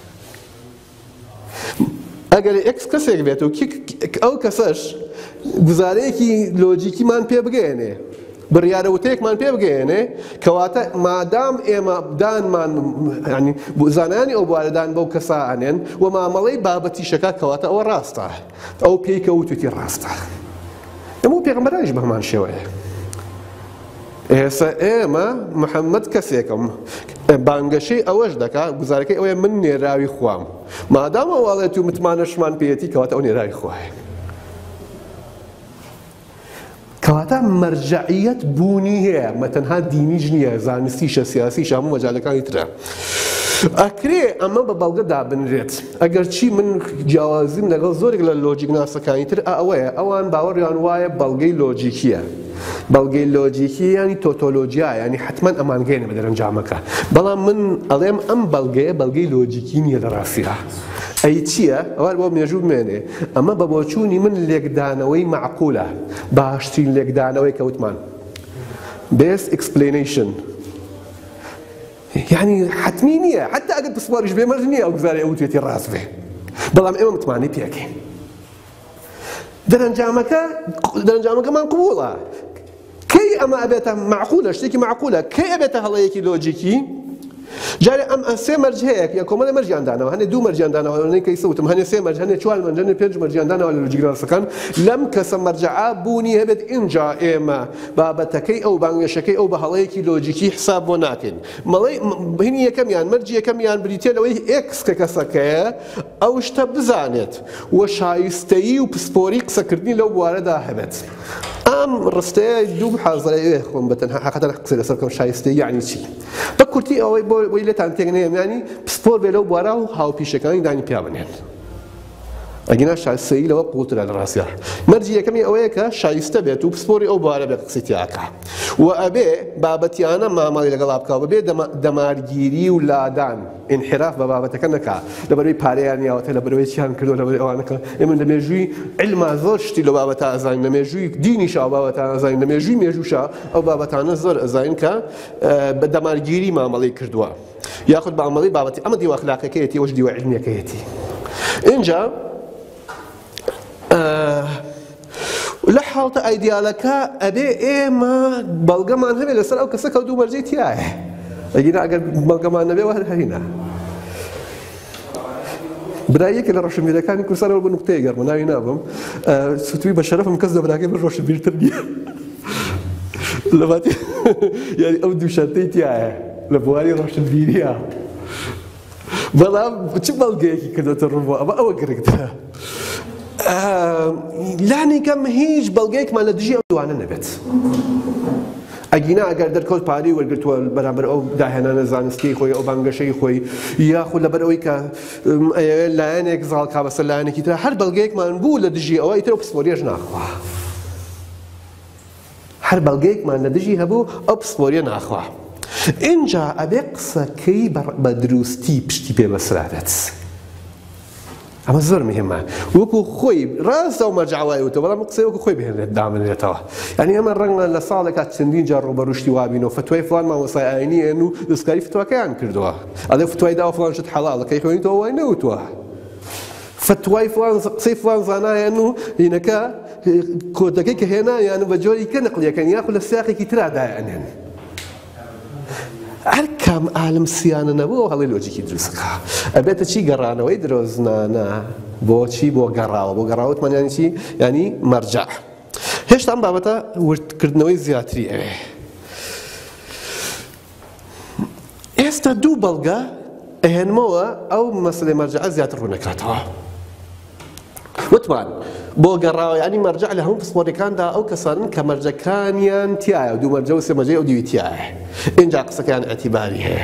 ئەگەر ئێکس کەسێک بێت و ئەو کەسەش گزارەیەکی لۆجیکیمان پێ بگەێنێ بڕیارە وتەیەکمان پێ بگەێنێ کەواتە مادام ئێمە دانمان ینی زانانی ئەو بوارەدان بەو کەسە ئەنێن و مامەڵەی بابەتیشەکە کەواتە ئەوە ڕاستە ئەو پێی کە وتوتی ڕاستە هەموو پێغەمبەرانیش بە هەمان شێوەیە ئێستا ئێمە محەممەد کەسێکم بانگەشەی ئەوەش دەکات گزارەکەی ئەوەیە من نێراوی خوام مادام ئەوڵێت و متمانەشمان پێێتی کەواتە ئەو نێراوی خوایە کەواتە مەرجەعیەت بوونی هەیە مەتەنها دینیش نییە زانستیشە سیاسیش هەموو مەجالەکانی ترە ئەکرێ ئەمە بە بەڵگە دابنرێت ئەگەر چی من جیاوازیم لەگەڵ زۆرێک لە لۆجیک ناسەکانی تر ئەوەیە ئەوان باوەڕیان وایە بەڵگەی لۆجیکیە بەڵگەی لۆجیکی ینی تۆتۆلۆجیا ینی حتمما ئەمانگەێنە بە دەرەنجامەکە بەڵام من ئەڵێم ئەم بەڵگەیە بەڵگەی لۆجیکی نییە لە ڕاستیدا ئەی چییە؟ ئەوە بۆ مێژوو بمێنێ ئەمە بە بۆچوونی من لێکدانەوەی معقولە باشترین لێکدانەوەی کەوتمان best explanation یعنی حتمی نییە حتا ئەگەر پسپۆریش بێ مەرج نییە ئەو گزارەیە وتێتی ڕاست بێ بەڵام ئێمە متمانەی پێکەین دەرەنجامەکە دەرەنجامەکەمان قبوڵە کەی ئەمە ئەبێتە معقولە شتێکی معقولە کەی ئەبێتە هەڵەیەکی لۆجیکی جارێ ئەم سێ مەرج هەیە یا کۆمەڵە مەرجیاندانەوە هەنێ دوو مەرجیاندانەوە لەنەی کەی سەوتم هەنێ سێ مەرج هەنێ چوار مەرج هەنێ پێنج مەرجیاندانەوە لە لۆجیگراسەکان لەم کەسە مەرجعا بوونی هەبێت ئینجا ئێمە بابەتەکەی ئەو بانگێشەکەی ئەو بە هەڵەیەکی لۆجیکی حساب بۆ ناکەین مەڵەی هینی یەکەمیان مەرجی یەکەمیان بریتێ لەوەی ئێکس کە کەسەکەیە ئەو شتە بزانێت و شایستەیی و پسپۆری قسەکردنی لەو بوارەدا هەبێت ئەم ڕستەیە دوو حازەرەیە خۆم بەتەنها حەقەتەن قسەی لەسەر بکەم شایستەیی یعنی چی بە کورتی ئەوەی بۆی لێتان تێگەنێ ینی پسپۆر بێ لەو بوارە و هاوپیشەکانی دانی پیا بنێن ئەگینا شایستەیی لەوە قوڵترە لە ڕاستیە مەرجی یەکەمی ئەوەیە کە شایستە بێت و پسپۆری ئەو بوارە بێ قسەی تیاکە و ئەبێ بابەتیانە مامەڵی لەگەڵا بکاو بەبێ دەمارگیری و لادان انحراف بە بابەتەکە نەکا لەبەرەوەی پارەیان یاوەتە لەبەرەوەی چیان کردو لەبەرەوەی ئەوانەکە ئێمە لە مێژووی علما زۆر شتی لەو بابەتە ئەزانین لە مێژووی دینیشا ئەو بابەتە ئەزانین لە مێژووی مێژووشا ئەو بابەتانە زۆر ئەزانین کە بە دەمارگیری مامەڵی کردووە یاخود بە عەمەڵی بابەتی ئەمە دیوە ئەخلاقیەکەیەتی ئەوەش دیوە علمیەکەیەتی اینجا لە حاڵتە ئایدیالەکە ئەبێ ئێمە بەڵگەمان هەبێت لەسەر ئەو کەسە کە دوو مەرجەی تایە ئەگینا ئەگەر بەڵگەمان نەبێ وە هەرینە برایەکی لە ڕۆشنبیرەکانی کوردستانەوە بە نوقتەیە گەڕمە ناوی نابم سوتوی بە شەرەفم کەس لە براکەی من ڕۆشنبیرتر نییە لەباتی یعنی ئەو دوو شەرتەی تایە لە بواری ڕۆشنبیریە بەڵام چ بەڵگەیەکی کردوتە ڕوو ئەمە ئەوە گرنگترە لانی کەم هیچ بەڵگەیەکمان لە دژی ئەو دوانە نەبێت. ئەگینا ئەگەر دەرکەوت پارەی وەرگرتووە بەرامبەر ئەو داهێنانە زانستی خۆی ئەو بانگەشەی خۆی یاخود لەبەر ئەوەی کە لایەنێک زاڵکا بەسەر لایەنێکی ترە هەر بەڵگەیەکمان بوو لە دژی ئەوە ئیتر ئەو پسپۆریەش ناخوا. هەر بەڵگەیەکمان لە دژی هەبوو ئەو پسپۆریە ناخوا. اینجا ئەبێ قسەکەی بە دروستی پشتی پێ بەسرابێت. ئەمە زۆر مهمە. وەکو خۆی ڕاستە و مەرجەعوایەوە بەڵام قسەی وەکو خۆی بهێنرێت دامنرێتەوە. یعنی ئەمە ڕەنگە لە ساڵێکا چەندین جار ڕوبەڕوشتی وابینەوە فتوای فڵان مامۆستای ئاینی هێن و دەستکاری فتواکەیان کردووە. ئەڵێ فتوای داوە فڵان شت حەڵاڵە کەی خوێنیتەوە وای نەوتووە. فتوای فڵان قسەی فڵان زانایەن و هینەکە کۆدەکەی کە هێنایان بە جۆری کە نەقلیەکەن یاخود لە سیاقێکی ترادایانێن. هەر کام عالم سیانە نەبوو هەڵی لۆجیکی دروستکە. ئەبێتە چی گەڕانەوەی درۆزنانە بۆچی بۆ گەڕاوە بۆ گەڕاوتمان یانی چی ینی مەرجع. هێشتا ئەم بابەتە وردکردنەوەی زیاتری ئەوێ. ئێستا دوو بەڵگە ئەهێنمەوە ئەو مەسلەی مەرجعە زیاتر ڕوونەکاتەوە. وتمان بۆ گەڕاوە ینی مەرجع لە هەموو پسپۆرەکاندا ئەو کەسانن کە مەرجەکانیان تایە و دوو مەرجە و سێ مەرجەی ئەو دوی تایە. اینجا قسەکەیان ئەتیباری هەیە.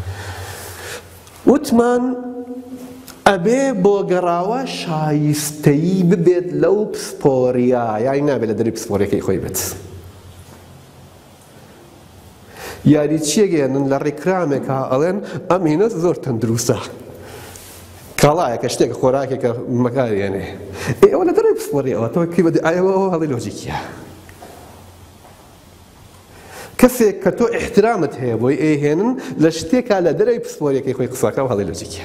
وتمان ئەبێ بۆ گەڕاوە شایستەیی ببێت لەو پسپۆریە یانی نابێت لە دەری پسپۆرەکەی خۆی بێت. یاریچیەک هێنن لە ڕێکرامێکە ئەڵێن ئەم هینە زۆر تەندروستە. کاڵایەکە شتێکە خۆراکێکە مەکارێنێ. ئێوە لە دەرەوەی پسپۆریەوە تۆ کی بەدی ئایەوە هەڵی لۆجیکیە. کەسێک کە تۆ ئیحترامت هەیە بۆی ئێهێنن لە شتێکە لە دەرەوەی پسپۆریەکەی خۆی قساکە و هەڵی لۆجیکیە.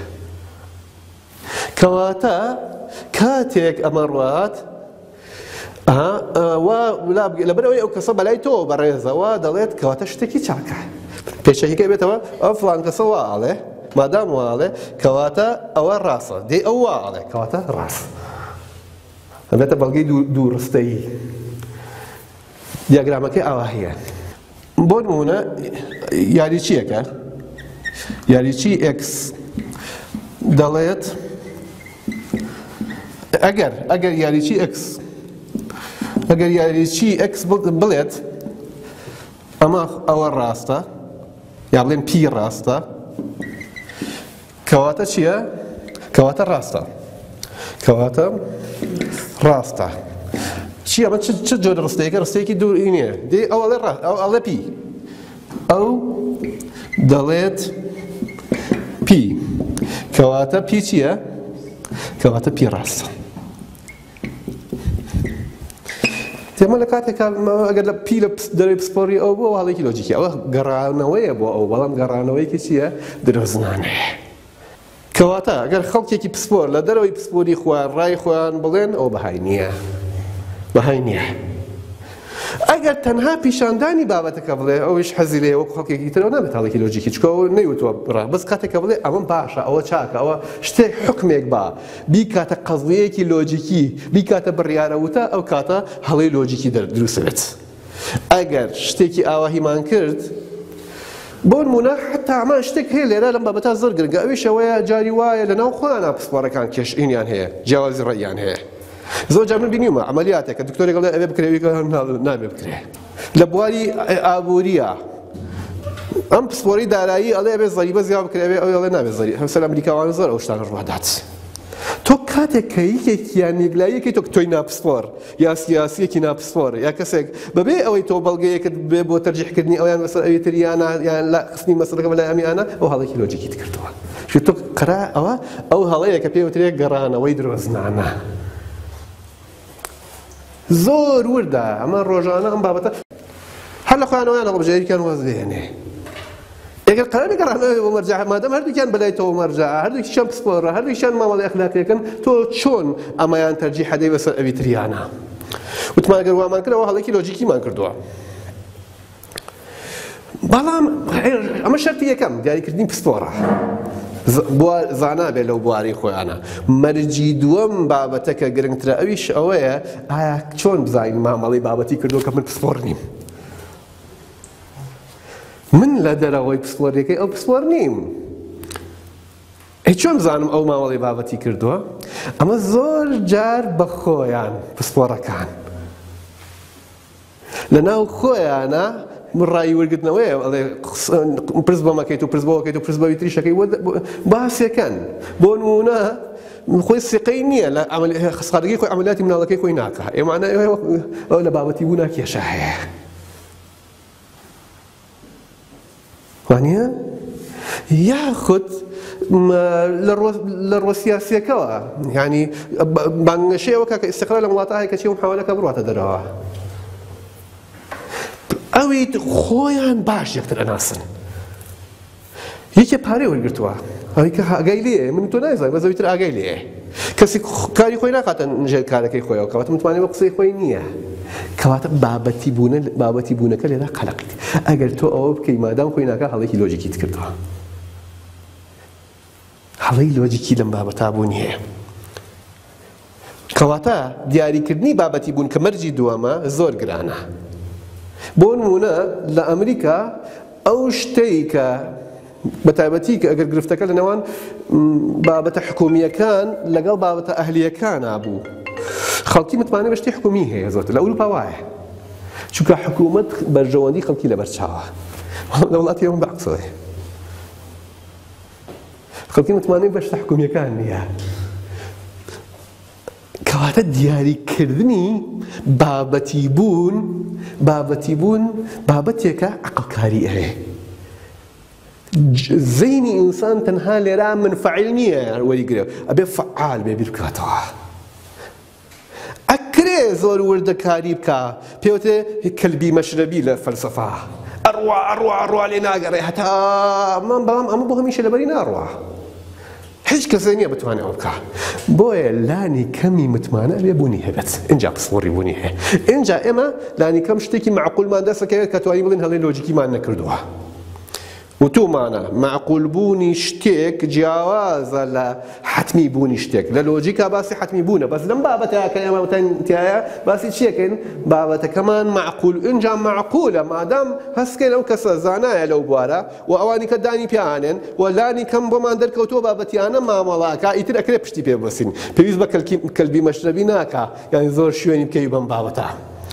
کەواتە کاتێک ئەمە ڕوات لەبەرەوەی ئەو کەسە بەلای تۆ بەڕێزەوە دەڵێت کەواتە شتێکی چاکە. پێشەکەی بێتەوە ئەو فڵان کەسە واڵێ مادام واڵێ کەواتە ئەوە ڕاستە دێ ئەو واڵێ کەواتە ڕاست. ئەبێتە بەڵگەی دووڕستەیی. دیاگرامەکەی ئاوا هەیە. بۆ نمونە یاریچیەکە یاریچی ئێکس دەڵێت ئەگەر ئەگەر یاریچی ئێکس ئەگەر یاریچی ئێکس بڵێت ئەمە ئەوە ڕاستە یا بڵێن پی ڕاستە کەواتە چییە؟ کەواتە ڕاستە. کەواتە ڕاستە. چی ئەمە چ جۆر ڕستەیەکە ڕستەیەکی دووری نییە. دێ ئەو ئەڵێ ڕاست ئەو ئەڵێ پی. ئەو دەڵێت پی. کەواتە پی چییە؟ کەواتە پی ڕاستە. تێمە لە کاتێکا ئەگەر لە پی لە دەرەوەی پسپۆری ئەو بۆ هەڵێکی لۆجیکی ئەوە گەڕانەوەیە بۆ ئەو بەڵام گەڕانەوەیکی چییە؟ درۆزنانەیە. کەواتە ئەگەر خەڵکێکی پسپۆر لە دەرەوەی پسپۆری خۆیان ڕای خۆیان بڵێن ئەو بەهای نییە. بەهای نییە. ئەگەر تەنها پیشاندانی بابەتەکە بڵێ ئەوش حەزی لێ وەکو خەڵکێکی ترەوە نابێت هەڵێکی لۆجیکی چکە ئەوە نەیوتووە ڕا بەس کاتێکە بڵێ ئەوەم باشە ئەوە چاکە ئەوە شتێک حکمێک با بیکاتە قەزڵیەکی لۆجیکی بیکاتە بڕیارەوتە ئەو کاتە هەڵەی لۆجیکی دروست بێت. ئەگەر شتێکی ئاواهیمان کرد بۆ نمونە حتا ئەمە شتێک هەیە لێرە لەم بابەتە زۆر گرنگە ئەویش ئەوەیە جاری وایە لەناو خۆیانە پسپۆڕەکان کێشئینیان هەیە جیاوازی ڕێیان هەیە. زۆر جار من بینیومە عەمەلیاتێکە دکتۆرێک دەڵێ ئەوێ بکرێ نابێ بکرێ. لە بواری ئابووریە ئەم پسپۆڕی دارایی ئەڵێ ئەبێ زەریبە زیاد بکرێ ئەوێ ئەڵێ نابێت زەری هەمسەر ئەمریکاوان زۆر ئەو شتانە ڕوادات. تۆ کاتێک کە یەکێکیان یەکلاییەکەی تۆ تۆی ناپسپۆر یا سیاسیەکی ناپسپۆر یا کەسێک بەبێ ئەوەی تۆ بەڵگەیەکت بێ بۆ تەرجیحکردنی ئەویان بەسەر ئەوی تریانە یان لە قسمی مەسەلەکە بەلای ئەمیانە ئەو هەڵێکی لۆجیکیت کردووە. تۆ قەرا ئەوە ئەو هەڵەیە کە پێوترێت گەڕانەوەی درۆزنانە. زۆر وردە ئەمە ڕۆژانە ئەم بابەتە هەر لە خۆیانەوەیان هەڵبژێریکیان واز بێنێ. ئەگەر قەرارە گەڕانەوەی بۆ مەرجع مادەم هەردووکیان بەلای تۆ مەرجع هەردووکیشیان پسپۆڕە هەردووکیشیان مامەڵەی ئەخلاقیەکەن تۆ چۆن ئەمەیان تەرجیح حەدەی بەسەر ئەوی تریانە؟ وتمان ئەگەر وامان کردەوە هەڵێکی لۆجیکیمان کردووە. بەڵام ئەمە شەرتی یەکەم دیاریکردنی پسپۆڕە. زانا بێ لەو بواری خۆیانە. مەرجی دووەم بابەتە کە گرنگترە ئەویش ئەوەیە ئایا چۆن بزانین مامەڵەی بابەتی کردووە کە من پسپۆڕ نیم. من لە دەرەوەی پسپۆڕیەکەی ئەو پسپۆڕ نیم. ئەی چۆن بزانم ئەو ماوەڵی بابەتی کردووە؟ ئەمە زۆر جار بە خۆیان پسپۆڕەکان لە ناو خۆیانە ڕایی وەرگرتنەوەیە ئەڵێ پرس بۆمەکەیت و پرس بۆەکەیت و پرس بەوی تریشەکەی باسێکەن بۆ نمونە خۆی سقەی نییە لە خسخارگەی خۆی عەمەلیاتی مناڵەکەی خۆی ناکە ئێمانە ئەو لە بابەتی بوونا کێشە هەیە وانە یاخود لە ڕۆ سیاسیەکەوە یعنی بانگەشەیەوە کە ئیستیقلال لە وڵاتە هەیە کە چی محاولەکە بڕاتە دەرەوە ئەوی خۆیان باش یەکتر ئەناسن یەکێ پارەی وەرگرتووە ئەوی کە ئاگای لێیە من تۆ نازانم بە زەویتر ئاگای لێیە کەسی کاری خۆی ناکاتە نژێر کارەکەی خۆیەوە کەواتە متمانێت بە قسەی خۆی نییە کەواتە بابەتی بوونە بابەتی بوونەکە لێدا قەلەقیت ئەگەر تۆ ئەوە بکەی مادام خۆی ناکە هەڵەیەکی لۆجیکیت کردووە هەڵەی لۆجیکی لەم بابەتا بوون هەیە کەواتە دیاریکردنی بابەتی بوون کە مەرجی دووەمە زۆر گرانە بۆ نمونە لە ئەمریکا ئەو شتەی کە بەتایبەتی کە ئەگەر گرفتەکە لە نێوان بابەتە حکومیەکان لەگەڵ بابەتە ئەهلیەکانە بوو خەڵکی متمانە بە شتی حکومی هەیە زۆرتر لە ئەوروپا وایە چونکە حکوومەت بەرژەوەندی خەڵکی لەبەرچاوە لە وڵاتی ئێمە بەعکسەوەی خەڵکی متمانەی بە شتە حکومیەکان نییە کەواتە دیاریکردنی بابەتی بوون بابەتی بوون بابەتێکە عەقڵکاری ئەوێ زەینی ئینسان تەنها لێرە منفعیل نییە وەریگرێ ئەبێ فعال بێ بیر بکاتەوە ئەکرێ زۆر وردەکاری بکە پێوتێ کەلبی مەشرەبی لە فەلسەفا ئەڕوا ئەڕوا ئەڕوا لێ ناگەڕێ هەتا من بەڵام ئەمە بۆ هەمیشە لەبەری ناڕوا هیچ کەسێ نییە بتوانێت ئەوە بکە بۆیە لانی کەمی متمانە ئەبێ بوونی هەبێت اینجا پسپۆڕی بوونی هەیە اینجا ئێمە لانی کەم شتێکی معقولمان دەسەکەوێت کە توانی بڵین هەڵەی لۆجیکیمان نەکردووە وتومانە معقول بوونی شتێک جیاوازە لە حتمی بوونی شتێک لە لۆجیکا باسی حتمی بوونە بەس لەم بابەتەیە کە ئێمە وتایە باسی چیەکەین بابەتەکەمان معقول اینجا معقولە مادام هەستکەین ئەو کەسە زانایە لەو بوارە و ئەوانی کە دانی پیانێن و لانی کەم بۆمان دەرکەوتووە بابەتیانە مامەڵاکە ئیتر ئەکرێ پشتی پێ بەسین پێویست بە کەلبی مەشرەبی ناکە یانی زۆر شوێنی بکەی بەم بابەتە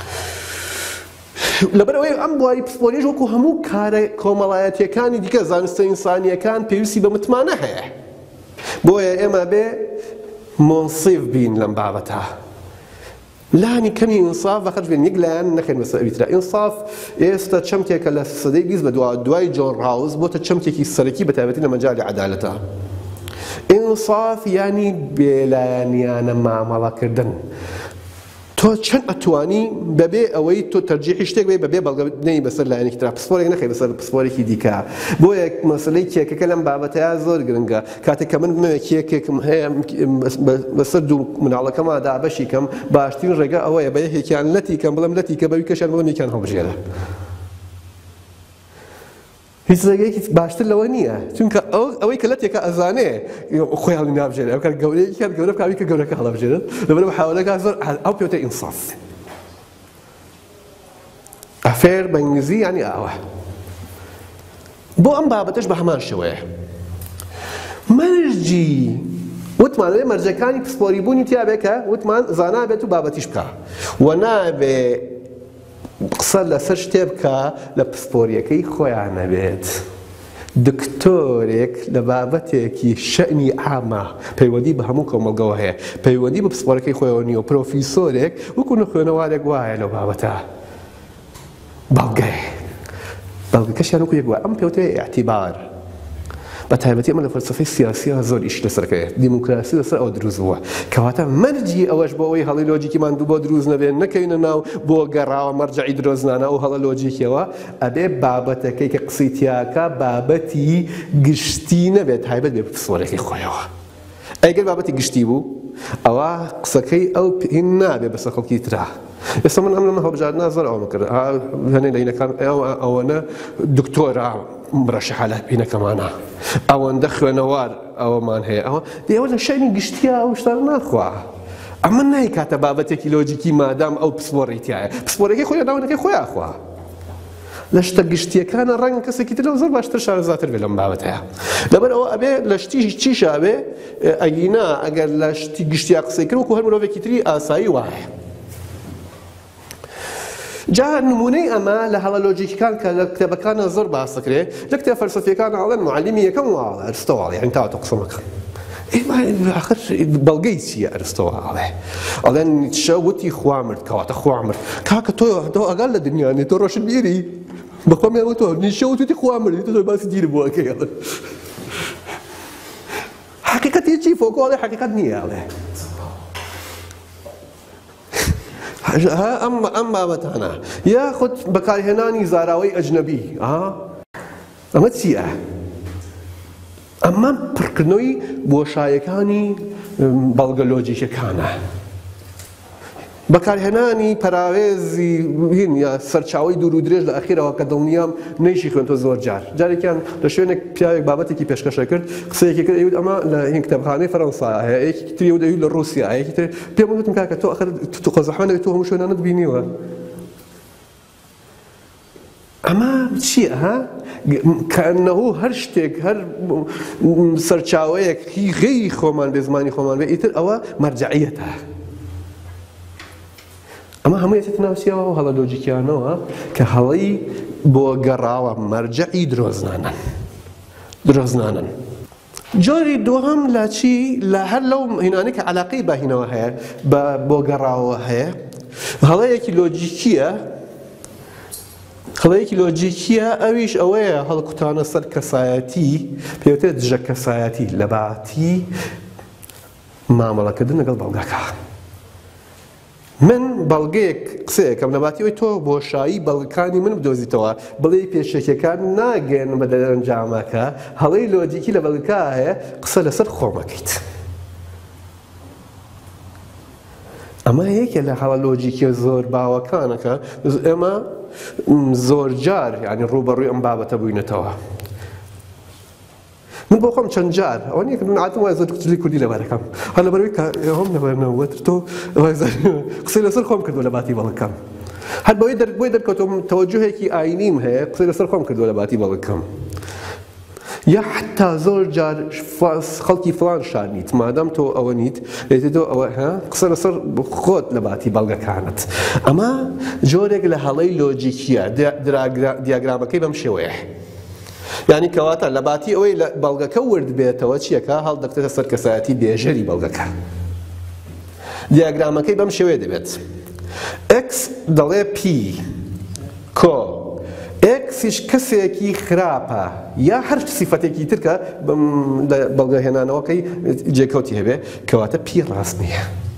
لەبەرەوەی ئەم بواری پسپۆریش وەکو هەموو کارە کۆمەڵایەتیەکانی دیکە زانستە ئینسانیەکان پێویستی بە متمانە هەیە بۆیە ئێمە بێ مۆنسیف بین لەم بابەتە لانی کەمی ئینساف بەخەرج بێن یەک لایەن نەخێن بەسەر ئەویترا ئینساف ئێستا چەمکێکە لە سەدەی بیست بە دوای جۆن ڕاوز بۆتە چەمکێکی سەرەکی بەتایبەتی لە مەجاڵی عەدالەتە ئینساف یانی بێلایەنیانە مامەڵەکردن تۆ چەند ئەتوانی بەبێ ئەوەی تۆ تەرجیحی شتێک بێ بەبێ بەڵگەنەی بەسەر لایەنێکی ترا پسپۆرێک نەخەی بەسەر پسپۆرێکی دیکە بۆیە مەسەلەی کێکەکە لەم بابەتەیە زۆر گرنگە کاتێک کە من بمەوێت کێکێکم هەیە بەسەر دوو مناڵەکەما دابەشی کەم باشترین ڕێگە ئەوەیە بە یەکێکیان لەتی کەم بڵێم لەتی کە بەوی کەشیان بڵێم یەکیان هەڵبژێرە هیچ ڕێگەیەکی باشتر لەوە نییە چونکە ئەوەی کە لەتێکە ئەزانێ خۆی هەڵی نابژێرە ئەو کار گەورەیەکیان گەورە بکاوی کە گەورەکە هەڵەبژێرێت لەبەرەوە حاولەکە زۆر ئەو پێوتە ئینساف ئەفێر بە ئینگلیزی یانی ئاوە بۆ ئەم بابەتەش بە هەمان شێوەیە مەرجی وتمان لێ مەرجەکانی پسپۆری بوونی تیا بێ کە وتمان زانا بێت و بابەتیش بکە و نابێ قسە لەسەر شتێ بکە لە پسپۆریەکەی خۆیان نەبێت دکتۆرێک لە بابەتێکی شەئنی عامە پەیوەندی بە هەموو کۆمەڵگەوە هەیە پەیوەندی بە پسپۆرەکەی خۆیەوە نییە و پرۆفیسۆرێک وەکو خوێنەوارێک وایە لەو بابەتە بەڵگەی بەڵگەکەشیان وەکو یەک وایە ئەم پێوتێ ئیعتیبار بەتایبەتی ئەمە لە فەلسەفەی سیاسیە زۆر ئیش لەسەرەکەیە دیموکراسی لەسەر ئەو دروست بووە کەواتە مەرجی ئەوەش بۆ ئەوەی هەڵی لۆجیکیمان دوو بۆ دروست نەبێت نەکەوینە ناو بۆ گەڕاوە مەرجعی درۆزنانە و هەڵە لۆجیکیەوە ئەبێ بابەتەکەی کە قسەی تیاکە بابەتی گشتی نەبێت تایبەت بێ پسپۆرێکی خۆیەوە ئەگەر بابەتی گشتی بوو ئەوە قسەکەی ئەو هین نابێ بەسەر خەڵکی ترا ئێستا من ئەم لەمە هەڵبژاردنا زۆر ئەوەمە کرد هەنێ لەینەکان ئەوەنە دکتۆرە مرەشەحە لە بینەکەمانە ئەوەندە خوێنەوار ئەوەمان هەیە ئەوە دێوە لە شەینی گشتیە ئەو شتان ناخوا ئەمە نایکاتە بابەتێکی لۆجیکی مادام ئەو پسپۆڕی تایە پسپۆرەکەی خۆی ناوەکەی خۆی ئاخوا لە شتە گشتیەکانە ڕەنگە کەسێکی تر لەو زۆر باشتر شارەزاتر بێت لەم بابەتەیە لەبەرەوە ئەبێ لە شتی چیشە ئەبێ ئەگینا ئەگەر لە شتی گشتیا قسەی کرد وەکو هەر مرۆڤێکی تری ئاسایی وایە جا نمونەی ئەمە لە هەڵە لۆجیکەکان کە لە کتێبەکانە زۆر باس دەکرێت لە کتێب فەلسەفیەکانە ئەڵێن معەلیمی یەکەم واڵە ئەرستۆڵ یعنی تاوەتە قسەمەکە آخر بەڵگەی چییە ئەرستۆ ئاڵێ ئەڵێن نیتشە وتی خوا مرد کەواتە خوا مرد کاکە تۆ تۆ ئەگەر لە دنیانێ تۆ ڕۆشنبیری بەخوا مێوە تۆ نیشە وتی خوا مردی تۆ باسی دیر بووەکەی ئەڵێ حەقیقەتی چی فۆکۆ ئەڵێ حەقیقەت نییە ئەڵێ ئەم بابەتانە یاخود بەکارهێنانی زاراوەی ئەجنەبی ئەمە چییە؟ ئەمە پڕکردنەوەی بۆشایەکانی بەڵگە لۆجیکەکانە بەکارهێنانی پەراوێزی هین یا سەرچاوەی دوور و درێژ لە ئەخیرەوە کە دڵنیام نەیشی خوێنتۆ زۆر جار جارێکیان لە شوێنێک پیاوێک بابەتێکی پێشکەشە کرد قسەیەکی کرد ئەیوت ئەمە لە هین کتێبخانەی فەڕەنسایە هەیە یەکی تری ئەوت ئەیوت لە ڕووسیا یەکی تر پێم وتم کاکە تۆ ئەخر تو قەزەحمەنەوەی تۆ هەموو شوێنانت بینیوە ئەمە چییە ها؟ کەئەنەهۆ هەر شتێک هەر سەرچاوەیەک غەیری خۆمان بێ زمانی خۆمان بێ ئیتر ئەوە مەرجەعیەتە ئەمە هەموو یەکێت ناوچیەوە و هەڵە لۆجیکیانەوە کە هەڵەی بۆ گەڕاوە مەرجەعی درۆزنانن درۆزنانن جۆری دووەم لە چی لە هەر لەو هینانەی کە عەلاقەی بە هینەوە هەیە بۆ گەڕاوەوە هەیە هەڵەیەکی لۆجیکیە هەڵەیەکی لۆجیکیە ئەویش ئەوەیە هەڵقوتانە سەر کەسایەتی پێوترێ دژە کەسایەتی لە باتی مامەڵەکردن لەگەڵ بەڵگەکە من بەڵگەیەک قسەیەکەم لە باتیەوەی تۆ بۆشایی بەڵگەکانی من بدۆزیتەوە بڵێ پێشەکەکان ناگەن بە دەرەنجامەکە هەڵەی لۆجیکی لە بەڵگەکە هەیە قسە لەسەر خۆمەکەیت ئەمە یەکێ لە هەڵە لۆجیکیە زۆر باوەکانەکە ئێمە زۆر جار یعنی ڕوبەڕووی ئەم بابەتە بووینەتەوە من بۆ خۆم چەند جار ئەوە نییە کە من عادەتەن وایە زۆر کوچلی کوردی لەبەرەکەم هەر لەبەرەوەی کە ئێوەم لەبەرنەوە تۆ قسەی لەسەر خۆم کردووە لە باتی بەڵگەکەم هەر بۆی دەرکەوتم تەوەجوهێکی ئاینیم هەیە قسەی لەسەر خۆم کردووە لە باتی بەڵگەکەم یا حتا زۆر جار خەڵکی فڵان شارنیت مادام تۆ ئەوە نیت لێتێ تۆ ئەوە قسە لەسەر خۆت لە باتی بەڵگەکانت ئەمە جۆرێک لە هەڵەی لۆجیکیە دیاگرامەکەی بەم شێوەیە یعنی کەواتە لە باتی ئەوەی لە بەڵگەکە ورد بێتەوە چیەکە هەڵدەکتێتە سەر کەسایەتی بێژەری بەڵگەکە دیاگرامەکەی بەم شێوەیە دەبێت ئێکس دەڵێ پی کۆ ئێکسیش کەسێکی خراپە یا هەر سیفەتێکی ترکە لە بەڵگەهێنانەوەکەی جێکەوتی هەبێ کەواتە پی ڕاست نییە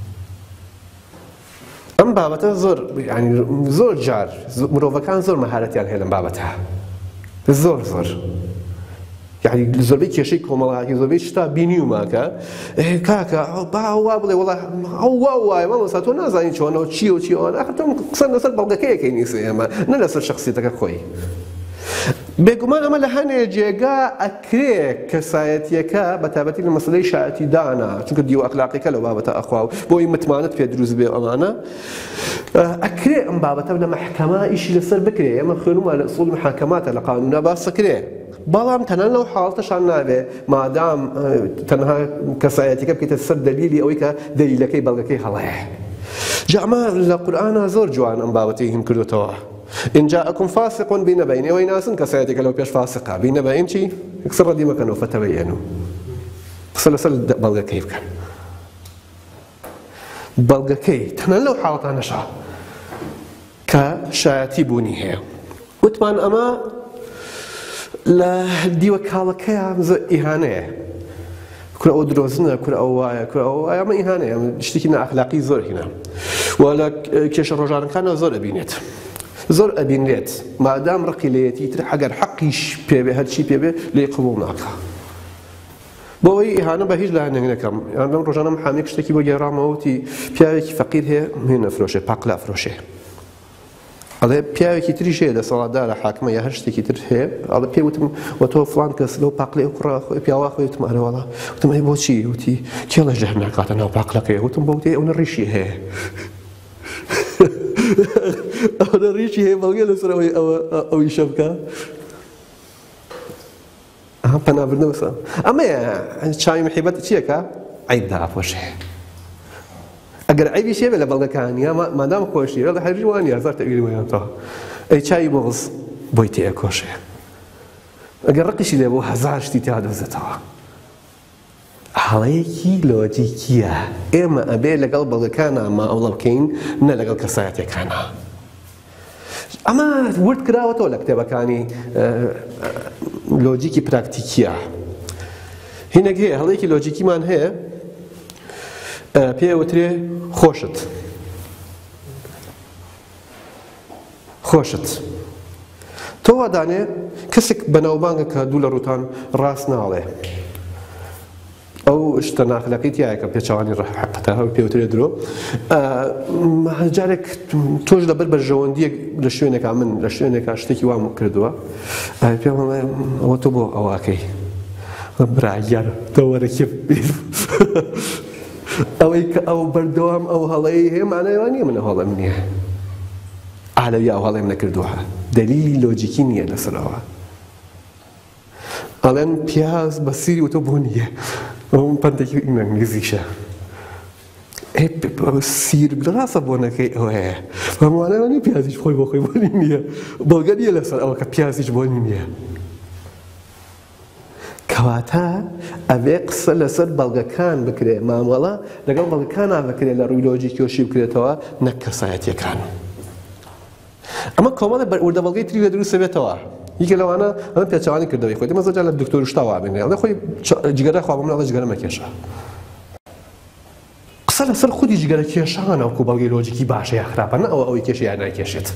ئەم بابەتە زۆر زۆر جار مرۆڤەکان زۆر مەهارەتیان هەیە لەم بابەتە زۆر زۆر یعنی زۆربەی کێشەی کۆمەڵایەتی زۆربەی شتا بینیوماکە کاکە باوا بڵێ وەڵا ئەو وا وایە مەڵەسا تۆ نازانی چۆنەوە چی و چی ئەوانە ئەخر تۆ قسە لەسەر بەڵگەکەیەکەی نیسە ئێمە نە لەسەر شەخسیەتەکە خۆی بێگومان ئەمە لە هەنێ جێگا ئەکرێ کەسایەتیەکە بەتابەتی لە مەسەلەی شایەتی دانا چونکە دیو ئەخلاقیەکە لەو بابەتە ئەخوا و بۆی متمانەت پێ دروست بێ ئەمانە ئەکرێ ئەم بابەتە لە مەحکەمە ئیشی لەسەر بکرێ ئێمە خوێنومە لە ئوسوڵ محاکەماتە لە قانونا باسەکرێ بەڵام تەنها لەو حاڵەتەشان نابێ مادام تەنها کەسایەتیەکە بکەیتە سەر دەلیلی ئەوەی کە دەلیلەکەی بەڵگەکەی هەڵەیە جا ئەمە لە قورئانە زۆر جوان ئەم بابەتەی هیم کردوتەوە إن جاءكم فاسق بنبأ ئێوەی ناسن کەسایەتێکە لەو پێش فاسقا بنبأ چی قسە ڕەدی مەکەنەوە فتەبەینوا قسە لەسەر بەڵگەکەی بکەن بەڵگەکەی تەنها لەو حاڵەتانەشە کە شایەتی بوونی هەیە وتمان ئەمە لە دیوە کاڵەکەیان زۆر ئیهانەیە کورە ئەو درۆزنە کورە ئەو وایە کورە ئەو وایە ئەمە ئیهانەیە شتێکی نائەخلاقی زۆر هینە و لە کێشە ڕۆژانەکانە زۆر ئەبینێت زۆر ئەبینێت مادام ڕقی لەیەتی تر ئەگەر حەقیش پێبێ هەرچی پێبێ لێی قبوڵ ناکە بۆ ئەوەی ئیهانە بە هیچ لایەنێک نەکەم یان لەم ڕۆژانە محامێک شتێکی بۆ گێڕامەوەتی پیاوێکی فەقیر هەیە هێ نەفرۆشێ پاق لافرۆشێ ئەڵێ پیاوێکی تریش هەیە دەسەڵاتدارە حاکمە یا هەر شتێکی تر هەیە ئەڵێ پێی وتم وە تۆ فڵان کەس لەو پاقلێ ئەو کوڕا پیاوا خۆی وتم ئەرە وەڵا وتم ئەی بۆچی وتی کێڵە ژەهر ناکاتە ناو پاقلەکەی وتم بۆ وتێ ئەو نە ڕیشی هەیە ئەوە ڕیشی هەیە بەڵگێ لەسەر ئەوەی ئەوەی شە بکە ئەها پەنابردنە بەسەر ئەمەیە چاوی محیبەت چیەکە؟ عیب داپۆشێ ئەگەر عیبی شێ بێ لە بەڵگەکانیە مادام خۆشی لە هەرژی وانی هەزار تەویلی وەیانتەوە ئەی چاوی بغز بۆی تێکۆشێ ئەگەر ڕقیشی لێ بۆ هەزار شتی تیا دەوزێتەوە هەڵەیەکی لۆجیکیە ئێمە ئەبێ لەگەڵ بەڵگەکانە ماوەڵە بکەین نە لەگەڵ کەسایەتەکانە ئەمە ورد کراوەتەوە لە کتێبەکانی لۆجیکی پراکتیکیە هینێک هەیە هەڵەیەکی لۆجیکیمان هەیە پێوترێ خۆشت خۆشت تۆ وادانێ کەسێک بەناوبانگە کە دوو لە ڕووتان ڕاست ناڵێ ئەو شتە ناخلەقی تایە کە پێچەوانی ڕەحەقەتە هەو پێوترێ درۆ جارێک تۆش لەبەر بەرژەوەندیەک لە شوێنێکا من لە شوێنێکا شتێکی وام کردووە پێم ئەوە تۆ بۆ ئەواکەی برایار تۆ وەرەکێ ئەوەی کە ئەو بەردەوام ئەو هەڵەی هەیە مانایوان نییە منە هەڵەم نییە ئالەوی ئەو هەڵەیم نەکردووە دەلیلی لۆجیکی نییە لەسەرەوە ئەڵێن پیاز بە سیری و تۆ بۆ نییە ئەوم پەندێکی ئینگلیزیشە سیر ڕاستە بۆ نەکەی ئەوە هەیە هەمووانەوانی پیازیش خۆی بۆ خۆی بۆنی نییە بەڵگە نییە لەسەر ئەوە کە پیازیش بۆنی نییە کەواتە ئەبێ قسە لەسەر بەڵگەکان بکرێ مامەڵە لەگەڵ بەڵگەکانە بکرێ لە ڕووی لۆجیکیۆشی بکرێتەوە نەک کەسایەتیەکان ئەمە کۆمەڵە وردە بەڵگەی تری لە دروستە بێتەوە یەکێ لەوانە ئەمە پێچەوانی کردەوەی خۆی دەمە زۆر جار لە دکتۆر شتاوا بێنێ ئەڵێ خۆی جگەرە خوا بۆ منە ئەڵێ جگەرە مەکێشە قسە لەسەر خودی جگەرە کێشانە وەکو بەڵگەی لۆجیکی باشە یا خراپە نە ئەوە ئەوەی کێشە یان ناکێشێت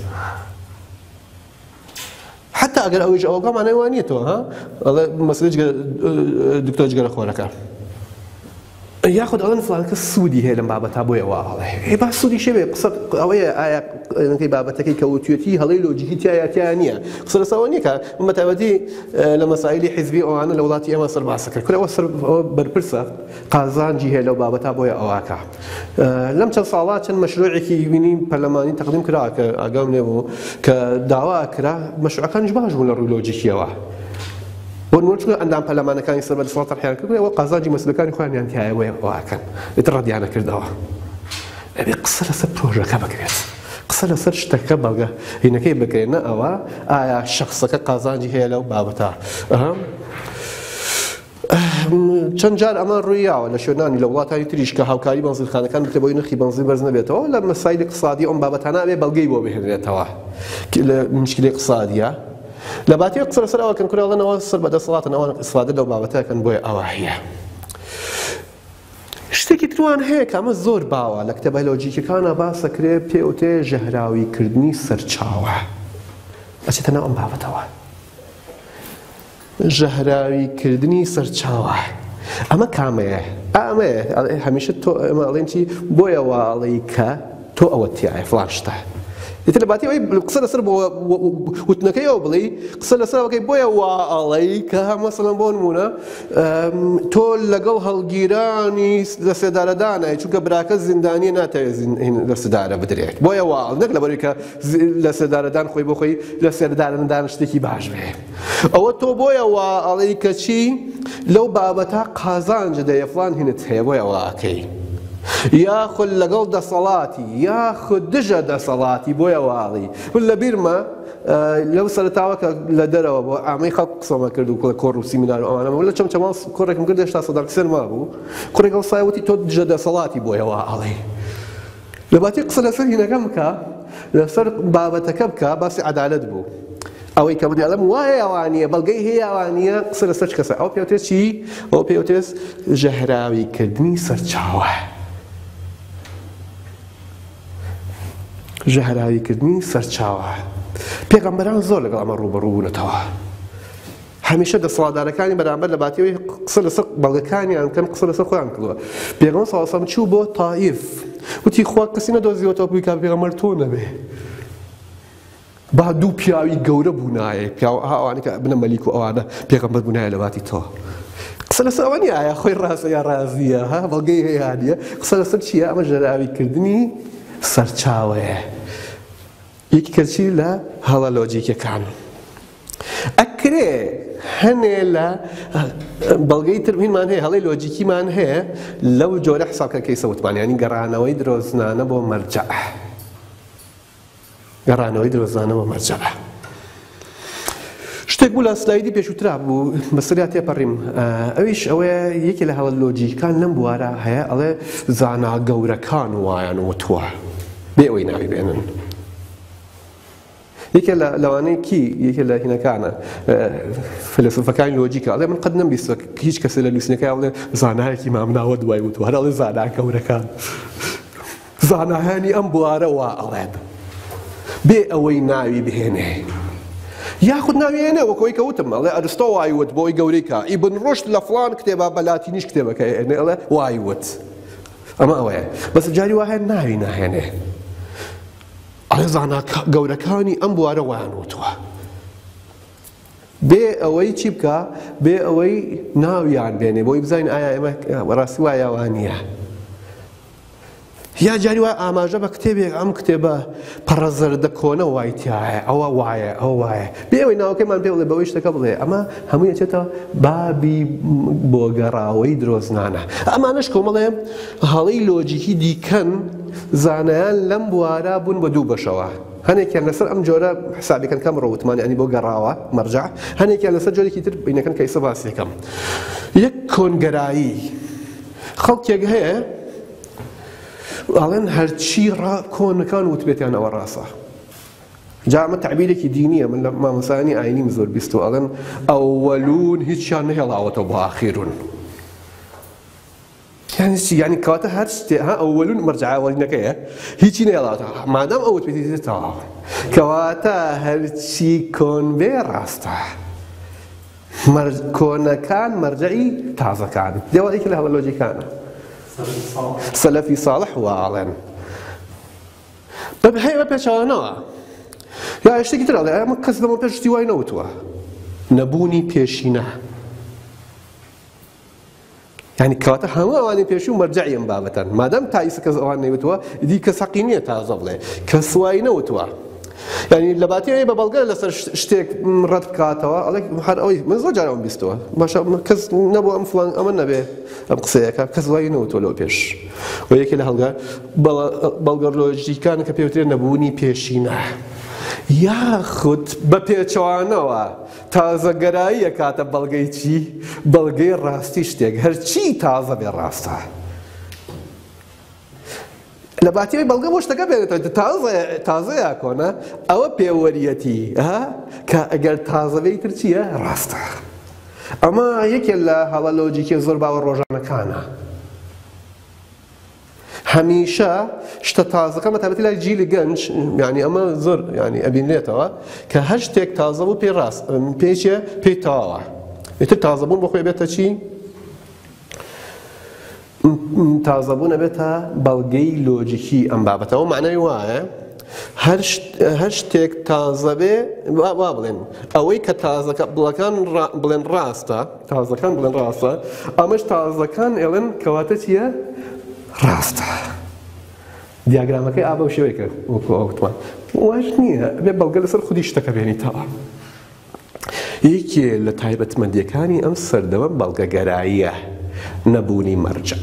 حتى ئەگەر ئەویش ئەوەکەمانەی وانیێتەوە ها ئەڵێ مەسەلەی دکتۆر جگەرە خۆرەکە یاخود ئەڵێن فڵان کەس سوودی هەیە لەم بابەتە بۆی ئەوە ئەڵێ ئێ با سوودی شێ قسە ئەوەیە ئایا ئەنەکەی بابەتەکەی کەوتوێتی هەڵەی لۆجیکی تایە تیا نییە قسە لەسەوە نییە کە مەتەوەتی لە مەسائیلی حیزبی ئەوانە لە وڵاتی ئێمە سەر باسە کرد ئەوە بەرپرسە قازانجی هەیە لەو بابەتە بۆیە ئەوواکە لەم چەند ساڵا چەند مەشروعێکی بینی پەرلەمانی تەقدیم کرا کە ئاگام لێ بوو کە داوا کرا مەشروعەکانیش باش بوون لە ڕووی لۆجیکیەوە بۆ نوۆچکە ئەندام پەرلەمانەکانی سەر بەدەسەڵات تەرحیان کردن ئەوە قازانجی مەسلەکانی خۆیان تایە بۆیە ئەوواکەن ئیتر ڕەدیانە کردەوە ئەبێ قسە لەسەر پرۆژەکە بکرێت قسە لەسەر شتەکە بەڵگە هینەکەی بکرێت نە ئەوە ئایا شەخسەکە قازانجی هەیە لەو بابەتە چەند جار ئەمە ڕوویاوە لە شوێنانی لە وڵاتانی تریش کە هاوکاری بەنزیلخانەکان بکرێت بۆی نرخی بەنزیل بەرز نەبێتەوە لە مەسایلی اقتصادی ئەم بابەتانە ئەبێ بەڵگەی بۆ بهێنرێتەوە لە مشکلی اقتصادیە لە باتیە قسە لەسەر ئەوەکەن کوراڵەنەوە سەر بەدەسەڵاتن ئەوان ئیسفادە لەو بابەتەکەن بۆیە ئەوە هەیە شتێکی تروان هەیە کە ئەمە زۆر باوە لە کتێبە لۆجیکەکانە باسەکرێ پێوتێ ژەهراویکردنی سەرچاوە ئەچێتە ناو ئەم بابەتەوە ژەهراویکردنی سەرچاوە ئەمە کامەیە ئەمەیە هەمیشە تۆ ئەمە ئەڵێن چی بۆیە واڵەی کە تۆ ئەوە تایە فڵان شتە ئیتر لە باتی ئەوەی قسە لەسەر بۆ وتنەکەی ئەوە بڵێ قسە لەسەرەوەکەی بۆیە وا ئەڵەی کە مەسەڵەن بۆ نمونە تۆ لەگەڵ هەڵگیرانی لە سێدارەدانای چونکە براکە زیندانیە ناتەوێت لە سێدارە بدرێت بۆیە واڵ نەک لەبەرەوەی کە لە سێدارەدان خۆی بۆ خۆی لە سێدارەدان شتێکی باش بێ ئەوە تۆ بۆیە وا ئەڵەی کە چی لەو بابەتە قازانجە دەیە فڵان هینت هەیە بۆیە واکەی یاخود لەگەڵ دەسەڵاتی یاخود دژە دەسەڵاتی بۆیە واڵی لە بیرمە لەو سەرتاوە کە لە دەرەوە بۆ ئامەی خەڵک قسەمە کرد و کۆڕ و سیمینار و ئەوانەمە لە چەم چەماڵ کۆڕێکم کرد هێشتا سەدار کسێر مابوو کوڕێک هەڵسایەوەتی تۆ دژە دەسەڵاتی بۆیە واڵی لە باتی قسە لەسەر هینەکەم بکە لەسەر بابەتەکە بکە باسی عەدالەت بوو ئەوەی کە بنیادەم وایە ئەوانیە بەڵگەی هەیە ئەوانیە قسە لەسەر چ کەسە ئەو پێوتێت چی ئەو پێوتێت ژەهراویکردنی سەرچاوە ژەهراویکردنی سەرچاوە پێغەمبەران زۆر لەگەڵ ئەمە ڕووبەڕوو بوونەتەوە هەمیشە دەسەڵاتدارەکانی بەرامبەر لە باتیەوەی قسە لەسەر بەڵگەکانیان کەم قسە لەسەر خۆیان کردووە پێغەمبەر سەڵڵاهو عەلەیهی وسەلەم چوو بۆ تائیف وتی خوا کەسی نەدۆزیەوەتەوە بووی کە پێغەمبەر تۆ نەبێ با دوو پیاوی گەورە بوونایە پیاو ئەوانە کە بنە مەلیک و ئەوانە پێغەمبەر بوونایە لە باتی تۆ قسە لەسەر ئەوە نییە ئایا خۆی ڕاستە یا ڕازیە ها بەڵگەی هەیە نییە قسە لەسەر چییە ئەمە ژەهراویکردنی سەرچاوەیە یەکی کەچی لە هەڵە لۆجیکەکان ئەکرێ هەنێ لە بەڵگەی ترمینمان هەیە هەڵەی لۆجیکیمان هەیە لەو جۆرە حسابکەکەی سەوتمان ینی گەڕانەوەی درۆزنانە بۆ مەرجە گەڕانەوەی درۆزنانە بۆ مەرجە شتێک بوو لە سلایدی پێشووترا بوو بەسریا تێپەڕیم ئەویش ئەوەیە یەکی لە هەڵە لۆجیکان لەم بوارە هەیە ئەڵێ زانا گەورەکان وایان وتووە بێ ئەوەی ناوی بێنن یەکێ لەوانەی کی یەکێ لە هینەکانە فیلسوفەکانی لۆجیکە ئەڵێ من قەت نەمبیستوە هیچ کەسێ لە نووسینەکەی ئەڵێ زانایەکی مام ناوە دوای وتووە هەر ئەڵێ زانا گەورەکان زانایانی ئەم بوارە وا ئەڵێن بێ ئەوەی ناوی بهێنێ یاخود ناوی هێنێ وەکەوەی کەوتم ئەڵێ ئەرستۆ وایوت بۆی گەورەیکە ئیبن ڕۆشت لە فڵان کتێبە بە لاتینیش کتێبەکە هێنێ ئەڵێ وایوت ئەمە ئەوەیە بەس جاری وا هەیە ناوی ناهێنێ ئەڵێ زانا گەورەکانی ئەم بوارە وایان وتووە بێ ئەوەی چی بکە بێ ئەوەی ناویان بێنێ بۆی بزانین ئایا ئێمە ڕاستی وایە وان نییە یا جاری وای ئاماژە بە کتێبێک ئەم کتێبە پەڕەزەردە کۆنە وای تایە ئەوە وایە ئەوە وایە بێ ئەوەی ناوەکەیمان پێ بڵێ بەوەی شتەکە بڵێ ئەمە هەموو یەکێتە بابی بۆ گەڕاوەی درۆزنانە ئەمانەش کۆمەڵێ هەڵەی لۆجیکی دیکەن زانایان لەم بوارە بوون بە دوو بەشەوە هەنێکیان لەسەر ئەم جۆرە حسابەکەن کەم ڕەوتمانی ئەنی بۆ گەڕاوە مەرجع هەنێکیان لەسەر جۆرێکی تر بینەکەن کە ئێستا باسی دەکەم یەک کۆنگەرایی خەڵکێک هەیە ئەڵێن هەرچی کۆنەکان وت بێتیان ئەوە ڕاستە جا ئەمە تعبیرێکی دینیە من لە مامۆستایانی ئاینیم زۆر بیستوە ئەڵێن ئەوەلوون هیچیان نەهێڵاوەتەوە بۆ ئاخیرون یعنی چی یعنی کەواتە هەر شتێ ها ئەوەلوون مەرجع ئەوەلینەکەیە هیچی نەهێڵاوەتەوە مادام ئەوت بێتی تەواو کەواتە هەرچی کۆن بێ ڕاستە کۆنەکان مەرجعی تازەکان دێوەڵێکی لە هەڵە لۆجیکانە سەلەفی ساڵح واڵێن هەیە بە پێچەوانەوە یا شتێکی تر ئەڵێ ئەمە کەس لەمە پێش شتی وای نەوتووە نەبوونی پێشینە یعنی کەواتە هەموو ئەوانی پێشی و مەرجعی ئەم بابەتەن مادام تایسە کەس ئەوان نەیوتووە دی کەس حەقی نییە تازە بڵێ کەس وای نەوتووە یعنی لە باتیەوەی بە بەڵگە لەسەر شتێک ڕەت بکاتەوە ئەڵێ هەر ئەوەی من زۆر جارەوەم بیستەوە باشە کەس نەبوو ئەم فڵان ئەمە نەبێ ئەم قسەیەکە کەس وای نەوتووە لەو پێش و یەکێ لە هەڵگە بەڵگە لۆجیکان کە پێوترێ نەبوونی پێشینە یاخود بە پێچەوانەوە تازەگەراییە کاتە بەڵگەی چی بەڵگەی ڕاستی شتێک هەرچی تازە بێ ڕاستە لە باتیەوەی بەڵگە بۆ شتەکە بێنێتەوە تازەیە کۆنە ئەوە پێوەریەتی کە ئەگەر تازەبێی تر چییە ڕاستە ئەمە یەکێ لە هەڵە لۆجیکی زۆر باوە ڕۆژانەکانە هەمیشە شتە تازەکە مەتابەتی لای جیلی گەنج یعنی ئەمە زۆر ینی ئەبینرێتەوە کە هەر شتێک تازە بوو پێی ڕاست پێیە پێی تەواوە ئیتر تازەبوون بەخۆی بێتە چی تازەبوون ئەبێتە بەڵگەی لۆجیکی ئەم بابەتەوە معنای وایە هەر شتێک تازە بێ وا بڵێن ئەوەی کە تازەکە بڵەکان بڵێن ڕاستە تازەکان بڵێن ڕاستە ئەمەش تازەکان ئێڵێن کەواتە چییە ڕاستە دیاگرامەکەی ئابە و شێوەیەکە وەکو ئەوتمان واش نییە بێ بەڵگە لەسەر خودی شتەکە بێنیتەوە یەکێ لە تایبەتمەندیەکانی ئەم سەردەمە بەڵگەگەراییە نەبوونی مەرجع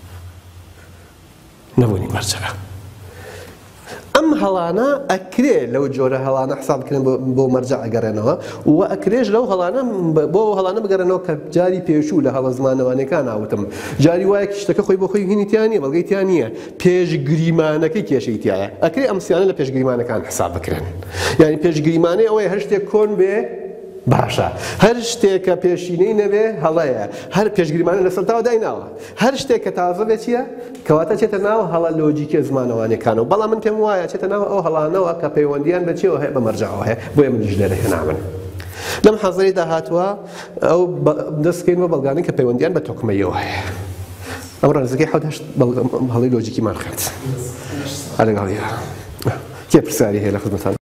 نەبوونی مەرجع ئەم هەڵانە ئەکرێ لەو جۆرە هەڵانە حساب بکرێن بۆ مەرجع ئەگەڕێنەوە و ئەکرێش لەو هەڵانە بۆ هەڵانە بگەڕێنەوە کە جاری پێشوو لە هەڵە زمانەوانەکان ناوتم جاری وایە شتەکە خۆی بۆ خۆی هینیتیان نییە بەڵگەیتیان نییە پێشگریمانەکەی کێشەیتیایە ئەکرێ ئەم سیانە لە پێشگریمانەکان حساب بکرێن یعنی پێشگریمانەی ئەوەیە هەر شتێک کۆن بێ باشە هەر شتێکە پێشینەی نەبێ هەڵەیە هەر پێشگریمانە لەسەر تاوە دایناوە هەر شتێک کە تازە بێت چییە کەواتە چێتە ناو هەڵە لۆجیکە زمانەوانەکانەوە بەڵام من پێم وایە چێتە ناو ئەو هەڵانەوە کە پەیوەندیان بەچێەوە هەیە بە مەرجعەوە هەیە بۆیە منیش لێرەهێنامن لەم حەزەری داهاتووە ئەو دەستکەینەوە بەڵگانەی کە پەیوەندیان بە تۆکمەیەوە هەیە ئەم ڕەنزەکەی حەوت هەشت هەڵەی لۆجیکیمان خوێت ئەلەگەڵیە کێ پرسیاری هەیە لە خزمەتان